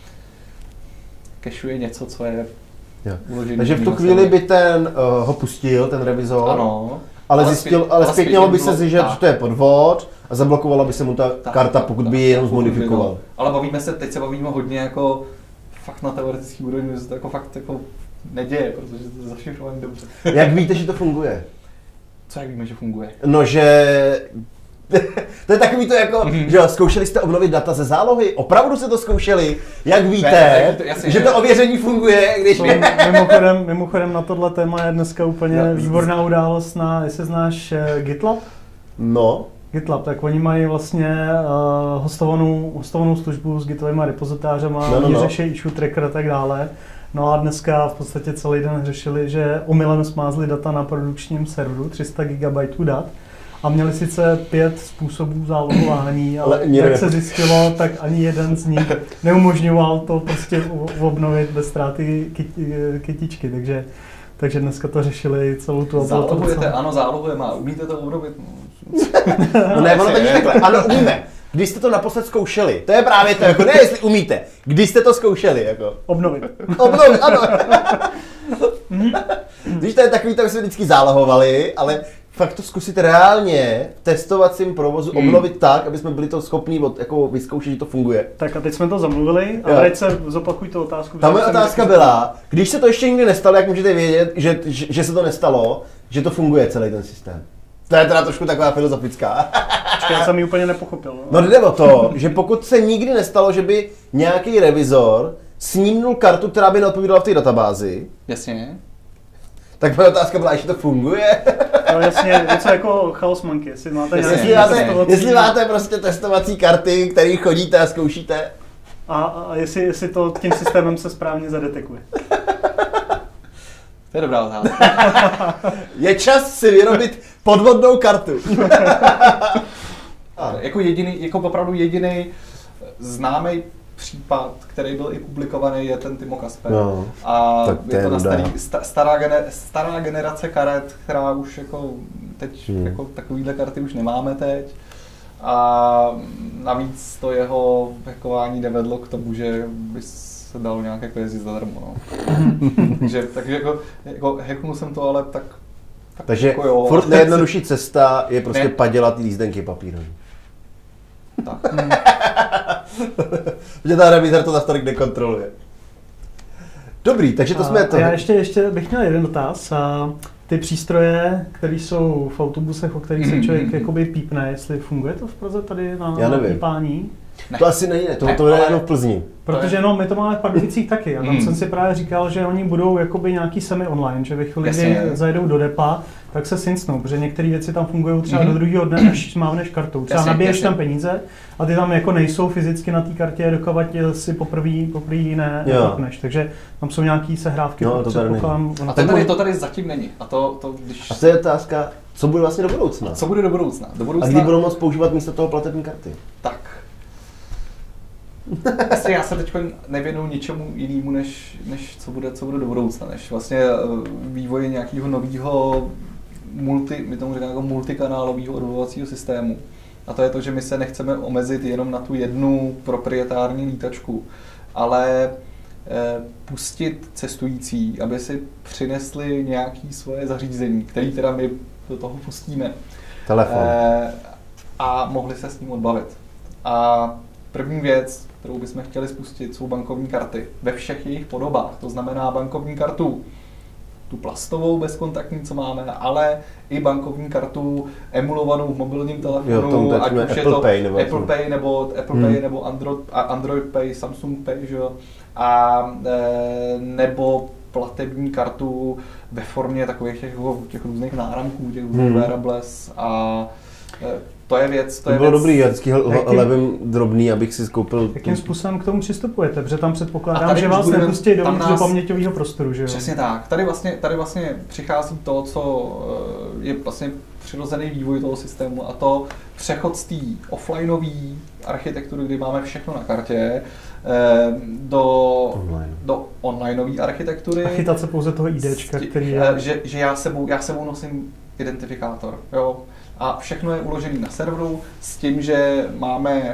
cashuje něco, co je uložený. Takže v tu chvíli by ten uh, ho pustil, ten revizor, ano, ale, ale zjistil, ale zpětnělo by se, že to je podvod a zablokovala by se mu ta tak, karta, pokud tak, by ji jenom zmodifikoval. No. Ale bavíme se, teď se bavíme hodně jako fakt na teoretický úrovni, že se to jako fakt jako neděje, protože to je zašifrovaný dobře. Jak víte, že to funguje? Co jak víme, že funguje? No, že... To je takový to jako, mm-hmm. že zkoušeli jste obnovit data ze zálohy? Opravdu se to zkoušeli? Jak víte, ne, to, jasně, že to ověření funguje, když... To, mimochodem, mimochodem na tohle téma je dneska úplně no, výborná událost na, jestli znáš uh, GitLab? No. GitLab, tak oni mají vlastně uh, hostovanou, hostovanou službu s gitovými repozitářema, no, no, oni no. řeší issue tracker a tak dále. No a dneska v podstatě celý den řešili, že omylem smázli data na produkčním serveru, tři sta gigabajtů dat. A měli sice pět způsobů zálohování, ale, ale jak se zjistilo, tak ani jeden z nich neumožňoval to prostě obnovit bez ztráty kytičky, takže, takže dneska to řešili celou tu oblast. Zálohujete, ano, zálohujeme, a umíte to obnovit? No ne, ono totiž takhle, ano, umíme. Když jste to naposled zkoušeli, to je právě to, jako ne jestli umíte, když jste to zkoušeli, jako. Obnovit. Obnovit, ano. Když to je takový, to jsme vždycky zálohovali, ale fakt to zkusit reálně v testovacím provozu hmm. obnovit tak, aby jsme byli to schopní od, jako vyzkoušet, že to funguje. Tak a teď jsme to zamluvili a teď se zopakuj tu otázku. Ta moje otázka byla, když se to ještě nikdy nestalo, jak můžete vědět, že, že, že se to nestalo, že to funguje celý ten systém? To je teda trošku taková filozofická. Počkej, já jsem ji úplně nepochopil. No, no jde o to, že pokud se nikdy nestalo, že by nějaký revizor snímnul kartu, která by neodpovídala v té databázi. Jasně. Tak moje otázka byla, jestli to funguje. No jasně, něco jako Chaos Monkey, jestli máte jestli nějaký máte, testovací... Jestli máte prostě testovací karty, které chodíte a zkoušíte. a, a jestli, jestli to tím systémem se správně zadetekuje. To je dobrá otázka. Je čas si vyrobit podvodnou kartu. Jako jediný, jako opravdu jediný známý případ, který byl i publikovaný, je ten Timo Kasper. No, a je to to na starý, sta, stará, gener, stará generace karet, která už jako teď hmm. jako takovýhle karty už nemáme teď. A navíc to jeho hackování nevedlo k tomu, že by se dalo nějak jako jezdit zadarmo. No. takže, takže jako, jako hacknul jsem to, ale tak, tak takže jako jo. furt nejjednodušší cesta je prostě ne. padělat jízdenky papírové. Tak. Protože ta revizor to zase tolik nekontroluje. Dobrý, takže to a jsme to. Já ještě, ještě bych měl jeden dotaz. A ty přístroje, které jsou v autobusech, o kterých se člověk jakoby pípne, jestli funguje to v Praze tady na, já na nevím. pípání? Ne. To asi není, to, ne, to je ale... jenom v Plzni. Protože no, my to máme v Pardubicích taky a tam hmm. jsem si právě říkal, že oni budou jakoby nějaký semi-online, že ve chvíli, kdy zajedou do depa, tak se syncnou, protože některé věci tam fungují třeba mm-hmm. do druhého dne, až mávneš kartou. Třeba jasně, nabiješ jasně. tam peníze a ty tam jako nejsou fyzicky na té kartě, dokovat si poprvé poprvé ne, nepneš. Takže tam jsou nějaké sehrávky. No, to tady a to tady, to tady zatím není. A, to, to, když... a to je otázka, co bude vlastně do budoucna? A co bude do budoucna? Do budoucna... A kdy budou moct používat místo toho platební karty? Tak. Vlastně já se teď nevěnuju ničemu jinému, než, než co, bude, co bude do budoucna, než vlastně vývoje nějakého nového multi, my tomu říkáme jako multikanálového odvolovacího systému. A to je to, že my se nechceme omezit jenom na tu jednu proprietární lítačku, ale eh, pustit cestující, aby si přinesli nějaké svoje zařízení, které teda my do toho pustíme. Telefon. Eh, a mohli se s ním odbavit. A první věc, kterou bychom chtěli spustit, jsou bankovní karty ve všech jejich podobách. To znamená bankovní kartu, tu plastovou bezkontaktní, co máme, ale i bankovní kartu emulovanou v mobilním telefonu, jo, tom, ať už Apple je to Pay, nebo Apple Pay nebo Apple hmm. Pay nebo Android, Android Pay, Samsung Pay, že jo? A e, nebo platební kartu ve formě takových těch, těch různých náramků, těch různých hmm. wearables a e, to je věc, to, to je bylo věc. dobrý, já vždycky levím drobný, abych si skoupil. Jakým způsobem k tomu přistupujete? Protože tam předpokládám, že vás budeme, nepustí do, nás, do paměťového prostoru, že jo? Přesně tak. Tady vlastně, tady vlastně přichází to, co je vlastně přirozený vývoj toho systému, a to přechod z té offlineové architektury, kdy máme všechno na kartě, do, online. do onlineové architektury. A chytat se pouze toho IDčka, který je... Že, že já, sebou, já sebou nosím identifikátor, jo? A všechno je uložené na serveru s tím, že máme e,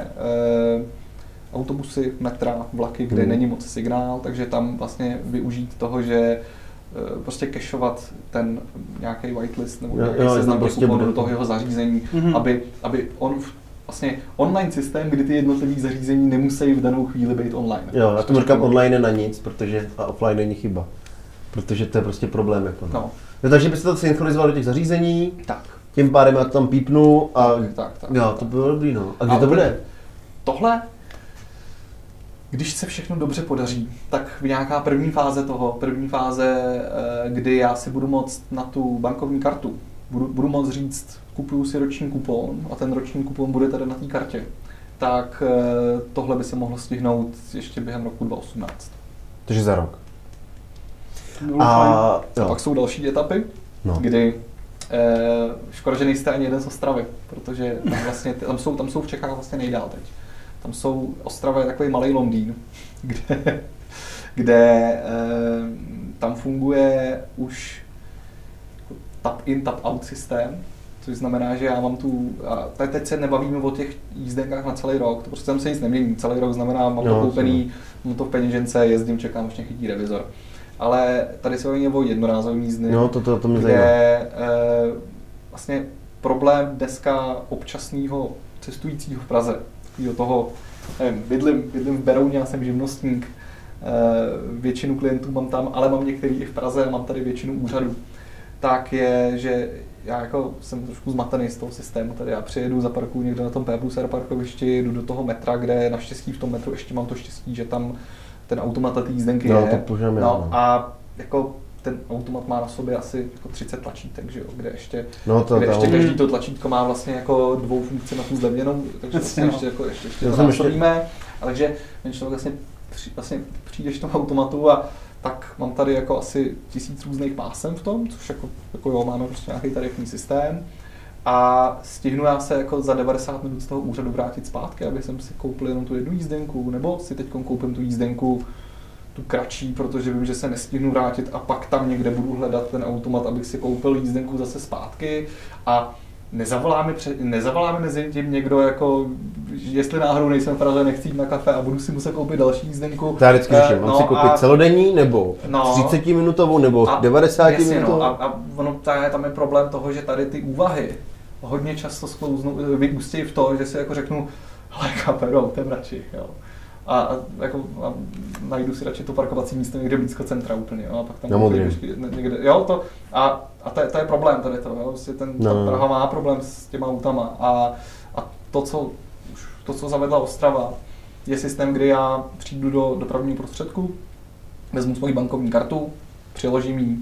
autobusy, metra, vlaky, kde hmm. není moc signál, takže tam vlastně využít toho, že e, prostě cashovat ten nějaký whitelist nebo nějaký jo, seznam prostě kuponů do toho jeho zařízení, hmm. aby, aby on vlastně online systém, kdy ty jednotlivé zařízení nemusí v danou chvíli být online. Jo, já tomu říkám online na nic, protože a offline není chyba. Protože to je prostě problém. Jako, no. No. No, takže byste to synchronizoval do těch zařízení, tak. Tím pádem já to tam pípnu a tak, tak, tak, jo, tak. to bylo dobrý, no. A kdy a to bude? Tohle, když se všechno dobře podaří, tak v nějaká první fáze toho, první fáze, kdy já si budu moct na tu bankovní kartu, budu, budu moct říct, kupuju si roční kupon a ten roční kupon bude tady na té kartě, tak tohle by se mohlo stihnout ještě během roku dva tisíce osmnáct. Takže za rok. No, a, a pak jsou další etapy, no. kdy eh, škoda, že nejste ani jeden z Ostravy, protože tam, vlastně, tam, jsou, tam jsou v Čechách vlastně nejdál teď. Tam jsou, Ostrava je takový malý Londýn, kde, kde eh, tam funguje už tap-in, tap-out systém, což znamená, že já mám tu, a teď se nebavíme o těch jízdenkách na celý rok, to prostě tam se nic nemění, celý rok znamená, mám to no, koupený, mám to v peněžence, jezdím, čekám, až mě chytí revizor. Ale tady se bavíme o jednorázový jízdny, no, to, to, to mě kde e, vlastně problém dneska občasného cestujícího v Praze, do toho, nevím, bydlím, bydlím v Berouně, já jsem živnostník, e, většinu klientů mám tam, ale mám některý i v Praze a mám tady většinu úřadů, tak je, že já jako jsem trošku zmatený z toho systému, tady já přijedu, zaparkuju někde na tom P plus R parkovišti, jdu do toho metra, kde naštěstí v tom metru ještě mám to štěstí, že tam ten automat a ty jízdenky no, je. To požem, no, no. A jako ten automat má na sobě asi jako třicet tlačítek, že jo, kde ještě, no to, kde to, ještě to, každý to tlačítko má vlastně jako dvou funkci na tu zlevněnou, takže vlastně ještě, jako, ještě, ještě to násobíme. A takže ten člověk vlastně, při, vlastně přijdeš k tomu automatu a tak mám tady jako asi tisíc různých pásem v tom, což jako, jako jo, máme prostě nějaký tarifní systém. A stihnu já se jako za devadesát minut z toho úřadu vrátit zpátky, aby jsem si koupil jenom tu jednu jízdenku, nebo si teď koupím tu jízdenku tu kratší, protože vím, že se nestihnu vrátit a pak tam někde budu hledat ten automat, abych si koupil jízdenku zase zpátky a nezavoláme, před, nezavoláme mezi tím někdo, jako, jestli náhodou nejsem v Praze, nechci jít na kafe a budu si muset koupit další jízdenku. Já vždycky řeším, mám no si koupit a, celodenní, nebo no, třicetiminutovou, nebo devadesátiminutovou. No, a, a ono, tam je problém toho, že tady ty úvahy hodně často sklouznou, vyústějí v to, že si jako řeknu, hele kape, autem radši, jo. A, a, jako, a najdu si radši to parkovací místo někde blízko centra úplně, jo, a pak tam někde, jo, to, a, a to, je, to je problém tady to, jo, vlastně ten, no. ta Praha má problém s těma autama a, a to, co, to, co zavedla Ostrava, je systém, kdy já přijdu do dopravního prostředku, vezmu svoji bankovní kartu, přiložím ji,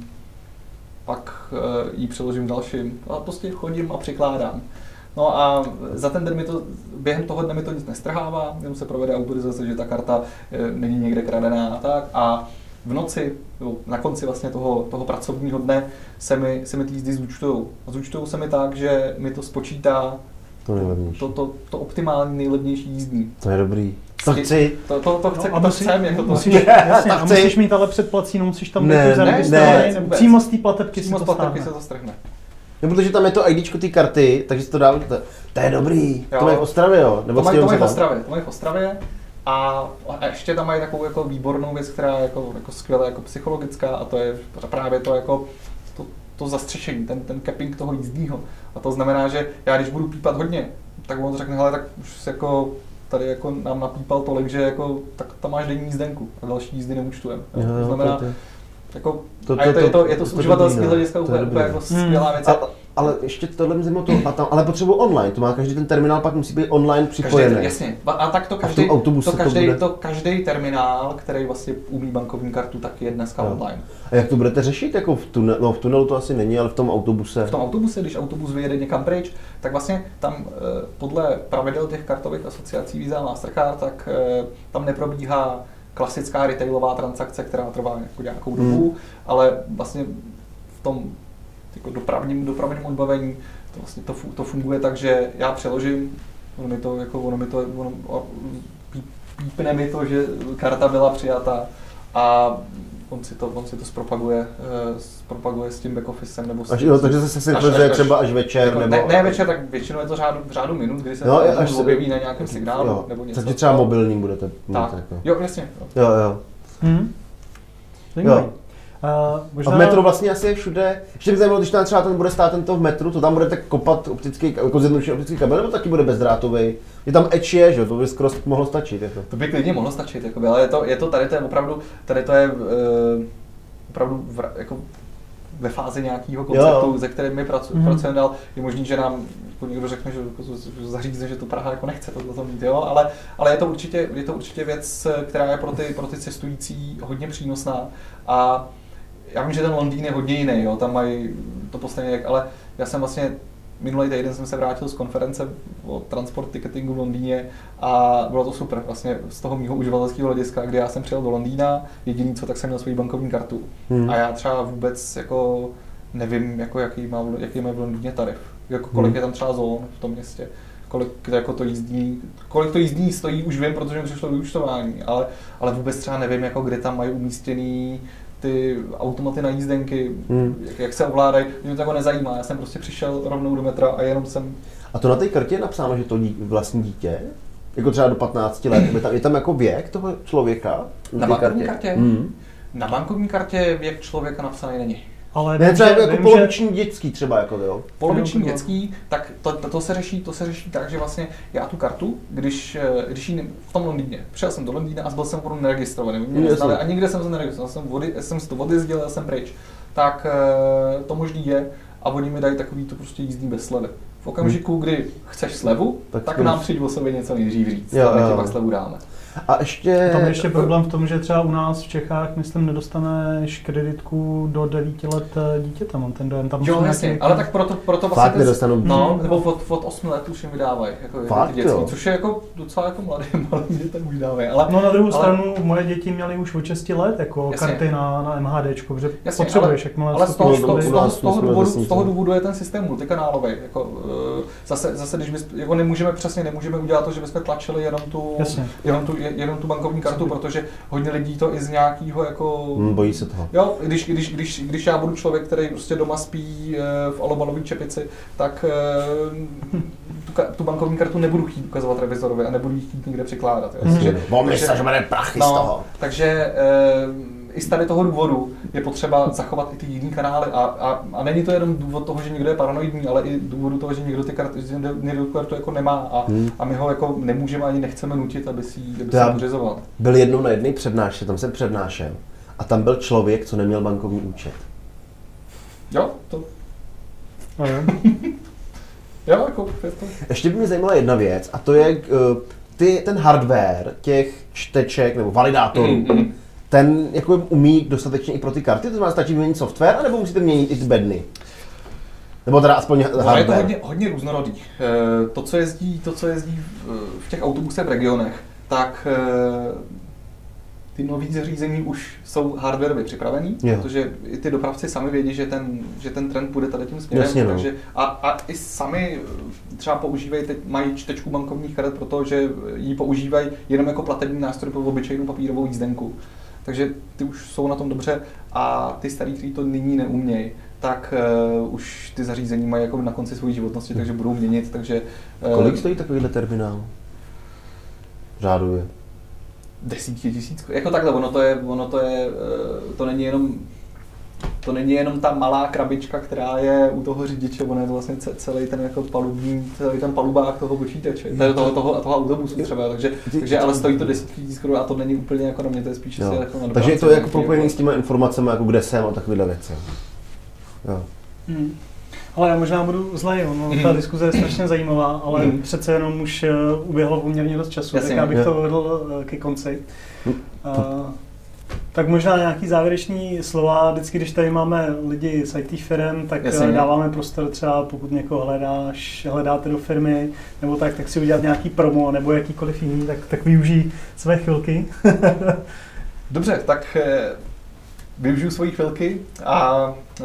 pak e, ji přiložím dalším a prostě chodím a přikládám. No a za ten den mi to, během toho dne mi to nic nestrhává, jenom se provede autorizace, že ta karta e, není někde kradená a tak. A v noci, na konci vlastně toho, toho pracovního dne se mi, se mi ty jízdy zúčtujou. A zúčtujou se mi tak, že mi to spočítá to, to, to, to optimální nejlevnější jízdní. To je dobrý. To chci. To, to, to, chce, no, to musí, chcem, jako to musíš, chci. Jasně, a musíš mít ale předplacínou, musíš tam ne, být zaregistrovaný, nebo přímo z té platebky přímo se to strhne. se to strhne. No, protože tam je to IDčko té karty, takže si to dá, to, to je dobrý, jo. To mají v Ostravě, jo? Nebo to mají, to mají v Ostravě, to mají v Ostravě a, a ještě tam mají takovou jako výbornou věc, která je jako, jako skvěle jako psychologická a to je právě to jako to, to zastřešení, ten, ten capping toho jízdního. A to znamená, že já když budu pípat hodně, tak on řekne, hele, tak už jako tady jako nám napípal tolik, že jako, tak tam máš denní jízdenku a další jízdy neúčtujeme. To znamená, to, to, jako, to, to, a je to, je to, je to z uživatelského hlediska úplně jako skvělá věc. A, ale ještě tohle mzimo to, a tam, ale potřebuji online, to má každý ten terminál, pak musí být online připojený. Každý, jasně, a tak to každý, to každý, to, to každý terminál, který vlastně umí bankovní kartu, tak je dneska no. online. A jak to budete řešit? Jako v tunelu, no v tunelu to asi není, ale v tom autobuse? V tom autobuse, když autobus vyjede někam pryč, tak vlastně tam podle pravidel těch kartových asociací Visa a Mastercard, tak tam neprobíhá klasická retailová transakce, která trvá jako nějakou dobu, hmm. ale vlastně v tom jako dopravním, dopravním odbavení to, vlastně to, to funguje tak, že já přeložím, ono mi to, jako, ono mi to ono, pípne mi to, že karta byla přijata a on si to, on si to zpropaguje, uh, zpropaguje s tím backofficem nebo s tím, až, jo, takže se synchronizuje třeba až večer jako, nebo... Ne, ne večer, tak většinou je to řádu, v řádu minut, kdy se no, to až objeví na nějakém signálu jo, nebo něco. Takže třeba mobilním budete mít tak. Jako. Jo, jasně. Jo, jo. jo. Hmm. jo. Uh, možná... A v metru vlastně asi je všude. Ještě mě zajímalo, když tam třeba ten bude stát tento v metru, to tam budete kopat optický, jako zjednodušený optický kabel, nebo taky bude bezdrátový? Je tam Edge je, že to by skoro mohlo stačit. Jako. To by klidně mohlo stačit, jakoby, ale je to, je to tady to je opravdu, tady to je uh, opravdu v, jako ve fázi nějakého konceptu, jo. ze kterým my pracu, mm. pracujeme dál. Je možný, že nám jako někdo řekne, že zařízne, že to Praha jako nechce tohle mít, jo, ale, ale je to určitě, je to určitě věc, která je pro ty, pro ty cestující hodně přínosná. A já vím, že ten Londýn je hodně jiný, jo, tam mají to posledně, ale já jsem vlastně minulý týden jsem se vrátil z konference o transport ticketingu v Londýně a bylo to super, vlastně z toho mýho uživatelského hlediska, kdy já jsem přijel do Londýna, jediný co, tak jsem měl svoji bankovní kartu hmm. a já třeba vůbec jako nevím, jako jaký má, jaký má v Londýně tarif, jako kolik hmm. je tam třeba zón v tom městě, kolik jako to jízdní, kolik to jízdní stojí, už vím, protože mi přišlo vyúčtování, ale, ale vůbec třeba nevím, jako kde tam mají umístěný ty automaty na jízdenky, hmm. jak, jak se ovládají, mě to jako nezajímá, já jsem prostě přišel rovnou do metra a jenom jsem... A to na té kartě je napsáno, že to dí, vlastní dítě? Jako třeba do patnácti let, je tam, je tam jako věk toho člověka? Na bankovní kartě? kartě? Hmm. Na bankovní kartě věk člověka napsaný není. Ale ne, třeba jako poloviční že... dětský třeba, jako jo. Poloviční dětský, tak to, to, to, se řeší, to se řeší tak, že vlastně já tu kartu, když, když ji v tom Londýně, přijel jsem do Londýna a byl jsem opravdu neregistrovaný, mě neznali a nikde jsem se neregistroval, jsem, vody, jsem si to odjezdil, já jsem pryč, tak to možný je a oni mi dají takový to prostě jízdní bez slevy. V okamžiku, kdy chceš slevu, tak, tak nám přijď o sobě něco nejdřív říct, a my ti pak slevu dáme. A ještě... Tam je ještě problém v tom, že třeba u nás v Čechách, myslím, nedostaneš kreditku do devíti let dítěte, mám ten dojem. Tam jo, jasně, nějaký... ale tak proto, proto vlastně... Fakt nedostanu? No, nebo od, od osmi let už jim vydávají, jako Fakt, ty dětský, jo. což je jako docela jako mladý, mladý dětem už dávají. Ale, no na druhou ale... stranu moje děti měly už od šesti let jako jasně. Karty na, na MHDčko, protože jasně, potřebuješ, ale, jakmile ale z toho, z toho, z toho, z toho, důvodu, z toho důvodu je ten systém multikanálový. Jako, zase, zase když bys, jako nemůžeme přesně nemůžeme udělat to, že bychom tlačili jenom tu, jenom tu, jenom tu bankovní kartu, protože hodně lidí to i z nějakého jako... Hmm, bojí se toho. Jo, když, když, když, když já budu člověk, který prostě doma spí v alobalový čepici, tak tu, tu bankovní kartu nebudu chtít ukazovat revizorovi a nebudu ji chtít nikde přikládat. Jo. Takže, takže, že bude prachy no, z toho. Takže i z tady toho důvodu je potřeba zachovat i ty jiný kanály a, a, a není to jenom důvod toho, že někdo je paranoidní, ale i důvodu toho, že někdo ty karty, někdo tu kartu jako nemá a, hmm. a my ho jako nemůžeme ani nechceme nutit, aby si ji pořizoval. Byl jednou na jedné přednášce, tam jsem přednášel a tam byl člověk, co neměl bankovní účet. Jo, to... jo, jako... To... Ještě by mě zajímala jedna věc a to je ty, ten hardware těch čteček nebo validátorů. Mm-hmm. Ten jako umí dostatečně i pro ty karty, to znamená stačí vyměnit software, anebo musíte měnit i ty bedny? Nebo teda aspoň hardware? Je to hodně, hodně různorodý. To co, jezdí, to, co jezdí v těch autobusech v regionech, tak ty nový zařízení už jsou hardwarově připravený, jo. Protože i ty dopravci sami vědí, že ten, že ten trend půjde tady tím směrem. Jasně, no. Takže a, a i sami třeba používají, teď mají čtečku bankovních karet, protože ji používají jenom jako platební nástroj pro obyčejnou papírovou jízdenku. Takže ty už jsou na tom dobře a ty starý, kteří to nyní neumějí, tak uh, už ty zařízení mají jako na konci své životnosti, takže budou měnit. Takže, uh, kolik stojí takovýhle terminál? Řáduje. Desítky tisíc. Jako takhle, ono to je, ono to je, uh, to není jenom to není jenom ta malá krabička, která je u toho řidiče, ono je to vlastně celý ten jako palubní, celý ten palubák toho počítače, toho, toho, toho, toho autobusu třeba, takže, takže ale stojí to desítky tisíc korun a to není úplně jako na mě, to je spíš jako na dopravce. Takže je to jako propojený s těma informacemi, jako kde jsem a takovéhle věci. Jo. Hmm. Ale já možná budu zlej, no, ta mm. diskuze je strašně zajímavá, ale mm. přece jenom už uh, uběhlo poměrně dost času, Jasně, tak já bych je. to vedl uh, ke konci. Mm. Uh, tak možná nějaký závěrečný slova, vždycky, když tady máme lidi z í té firm, tak Jasně. dáváme prostor třeba, pokud někoho hledáš, hledáte do firmy, nebo tak, tak si udělat nějaký promo, nebo jakýkoliv jiný, tak, tak využij své chvilky. Dobře, tak eh, využiju svoji chvilky a eh,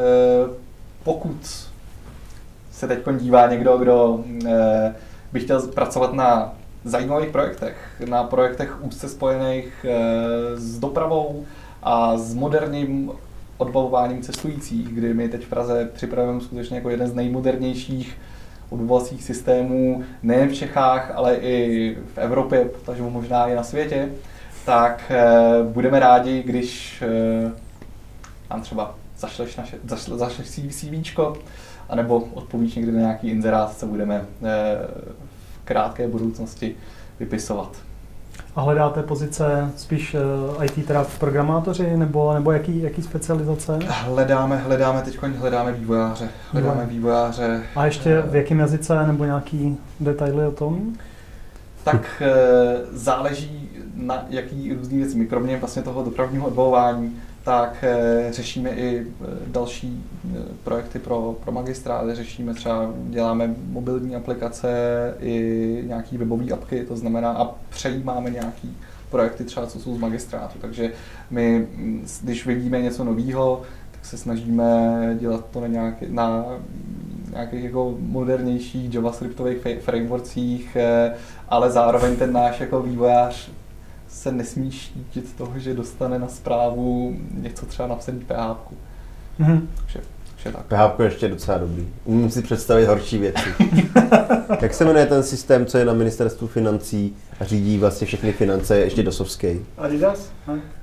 pokud se teď dívá někdo, kdo eh, by chtěl pracovat na zajímavých projektech, na projektech úzce spojených eh, s dopravou a s moderním odbavováním cestujících, kdy my teď v Praze připravujeme skutečně jako jeden z nejmodernějších odbavovacích systémů nejen v Čechách, ale i v Evropě, takže možná i na světě, tak eh, budeme rádi, když eh, nám třeba zašleš, naše, zašle, zašleš CVčko, anebo odpovíš někdy na nějaký inzerát, co budeme eh, v krátké budoucnosti vypisovat. A hledáte pozice spíš í té teda v programátoři, nebo, nebo jaký, jaký specializace? Hledáme, hledáme teď hledáme vývojáře. Hledáme vývojáře. A ještě v jakém jazyce, nebo nějaký detaily o tom? Tak e, záleží na jaký různý věci. My kromě vlastně toho dopravního odbavování, tak e, řešíme i e, další e, projekty pro, pro magistráty. Řešíme třeba, děláme mobilní aplikace i nějaký webové apky, to znamená a přejímáme nějaký projekty třeba, co jsou z magistrátu. Takže my, když vidíme něco nového, tak se snažíme dělat to na, nějaký, na nějakých jako modernějších javascriptových frameworkcích, ale zároveň ten náš jako vývojář se nesmí štítit toho, že dostane na správu něco třeba napsaný P H P. Mm-hmm. Takže, takže tak. P H P je ještě docela dobrý. Umím si představit horší věci. Jak se jmenuje ten systém, co je na ministerstvu financí a řídí vlastně všechny finance, ještě dosovský? Adidas?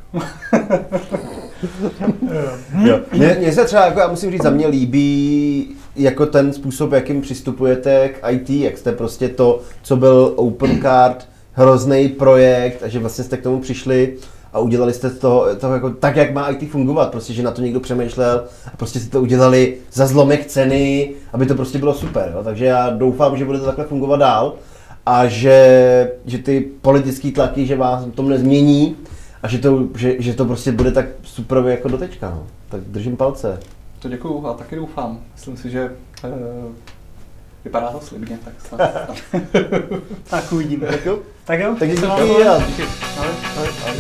Jo. Mně, mně se třeba, jako já musím říct, za mě líbí jako ten způsob, jakým přistupujete k í té, jak jste prostě to, co byl OpenCard, hrozný projekt a že vlastně jste k tomu přišli a udělali jste toho, toho jako tak, jak má í té fungovat, prostě, že na to někdo přemýšlel a prostě si to udělali za zlomek ceny, aby to prostě bylo super, jo? Takže já doufám, že bude to takhle fungovat dál a že, že ty politické tlaky, že vás v tom nezmění a že to, že, že to prostě bude tak super jako do tečka. No. Tak držím palce. To děkuju a taky doufám. Myslím si, že uh, vypadá to slibně, tak snad. Tak uvidíme. Tak jo. Tak jo. Tak díky. Díky. Ahoj. Ahoj. Ahoj.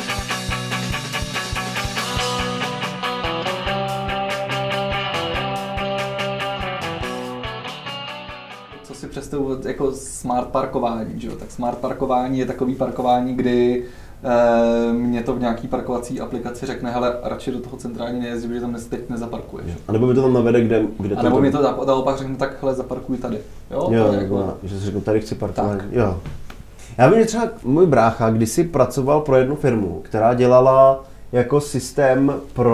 Si představuji jako smart parkování, že jo? Tak smart parkování je takový parkování, kdy e, mě to v nějaký parkovací aplikaci řekne, hele, radši do toho centrálně nejezdí, protože tam dnes teď nezaparkuješ. A nebo mi to tam navede, kde, kde a nebo mi to naopak řekne, tak hele, zaparkuj tady. Jo, jo to je jako... že si řeknu, tady chci parkovat. Jo. Já vím, že třeba můj brácha kdysi pracoval pro jednu firmu, která dělala jako systém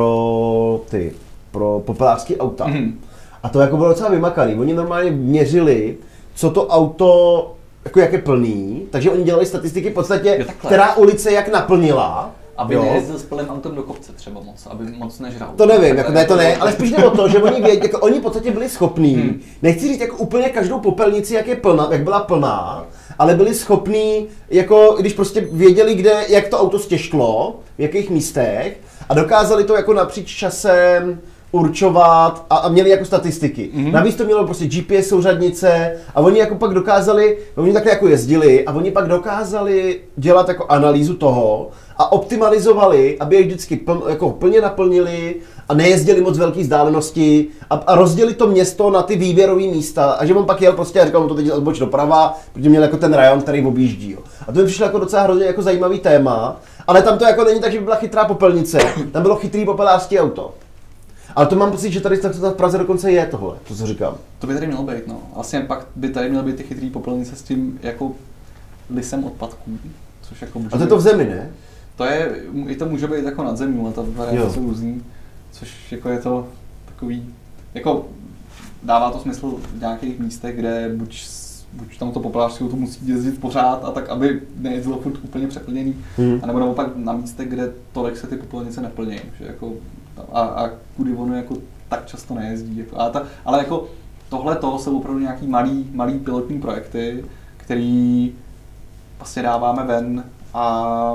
pro ty, pro populářský auta. Mm. A to jako bylo docela vymakaný. Oni normálně měřili, co to auto, jako jak je plný, takže oni dělali statistiky v podstatě, jo, která ulice jak naplnila. Aby jo. Nejezdil s plným autem do kopce třeba moc, aby moc nežral. To nevím, jako ne, to ne, ale spíš jde o to, že oni vědí, jako oni v podstatě byli schopní, hmm. nechci říct jako úplně každou popelnici, jak je plná, jak byla plná, ale byli schopní, jako když prostě věděli, kde, jak to auto stěžklo, v jakých místech a dokázali to jako napříč časem určovat a, a měli jako statistiky. Mm-hmm. Navíc to mělo prostě G P S souřadnice a oni jako pak dokázali, oni takhle jako jezdili a oni pak dokázali dělat jako analýzu toho a optimalizovali, aby je vždycky pl, jako plně naplnili a nejezdili moc velké vzdálenosti a, a rozdělili to město na ty výběrové místa a že on pak jel prostě a říkal mu to teď odboč doprava, protože měl jako ten rajon, který objíždí. Jo. A to mi přišlo jako docela hrozně jako zajímavý téma, ale tam to jako není tak, že by byla chytrá popelnice, tam bylo chytrý popelářský auto. Ale to mám pocit, že tady v Praze dokonce je tohle, to co říkám. To by tady mělo být, no. Vlastně pak by tady měly být ty chytrý popelnice s tím jako lisem odpadků, což jako může A to je to v zemi, ne? To je, i to může být jako nad zemí, ale ta varianta jsou různý, což jako je to takový, jako dává to smysl v nějakých místech, kde buď, buď tam to populářské auto musí jezdit pořád a tak, aby nejezdilo furt úplně přeplněný, hmm. anebo naopak na místech, kde tolik se ty popelnice neplní, že jako a, a kudy ono jako tak často nejezdí. Jako, a ta, ale jako tohle to jsou opravdu nějaký malý, malý pilotní projekty, který vlastně dáváme ven a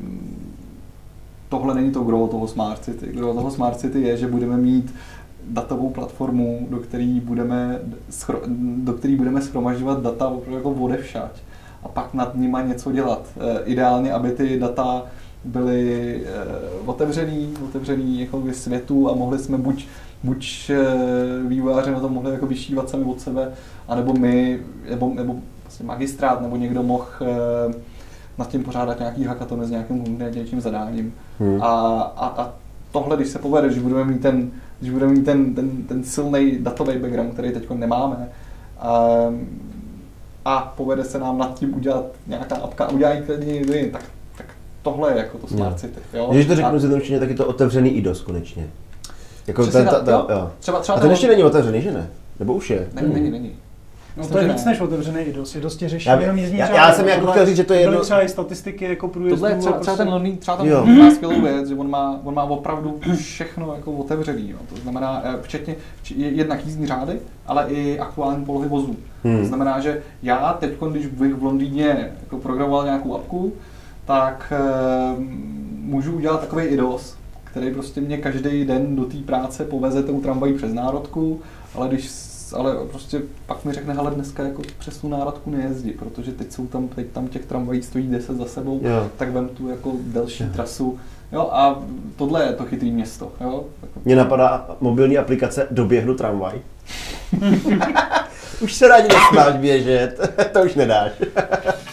tohle není to gro toho Smart City. Gro toho Smart City je, že budeme mít datovou platformu, do které budeme, do který budeme shromažďovat data opravdu jako odevšať a pak nad nima něco dělat. Ideálně, aby ty data byly uh, otevřený, otevřený jako světu a mohli jsme buď, buď uh, vývojáři na to mohli jako vyšívat sami od sebe, anebo my, nebo, nebo vlastně magistrát, nebo někdo mohl uh, nad tím pořádat nějaký hackatony s nějakým něčím zadáním. Hmm. A, a, a tohle, když se povede, že budeme mít ten, když budeme mít ten, ten, ten silný datový background, který teď nemáme, um, a povede se nám nad tím udělat nějaká apka a udělají někdo jiný, tak tohle je jako to Smart City, jo. Když to řeknu zjednodušeně, tak je to otevřený I D O S konečně. Jako ten, ta, ta, jo. Jo. Třeba, třeba a ten ještě není otevřený, že ne? Nebo už je? Ne, hmm. Není, není. No to je víc než otevřený I D O S. I D O S tě řeší já, jenom jízdní řád. Já, já jsem jako chtěl říct, že to je jedno... třeba i statistiky jako průjezdů. Tohle je třeba, třeba ten Londýn, třeba tam má skvělou věc, že on má, on má opravdu všechno jako otevřený. Jo. To znamená, včetně jednak jízdní řády, ale i aktuální polohy vozů. Hmm. To znamená, že já teď, když bych v Londýně jako programoval nějakou apku, tak e, můžu udělat takový I D O S, který prostě mě každý den do té práce poveze tou tramvají přes národku, ale když ale prostě pak mi řekne, hele, dneska jako přes tu národku nejezdí, protože teď jsou tam, teď tam těch tramvají stojí deset za sebou, jo. Tak vem tu jako delší jo. trasu. Jo, a tohle je to chytrý město. Jo? Mně napadá mobilní aplikace Doběhnu tramvaj. Už se rádi nesmáš běžet, to už nedáš.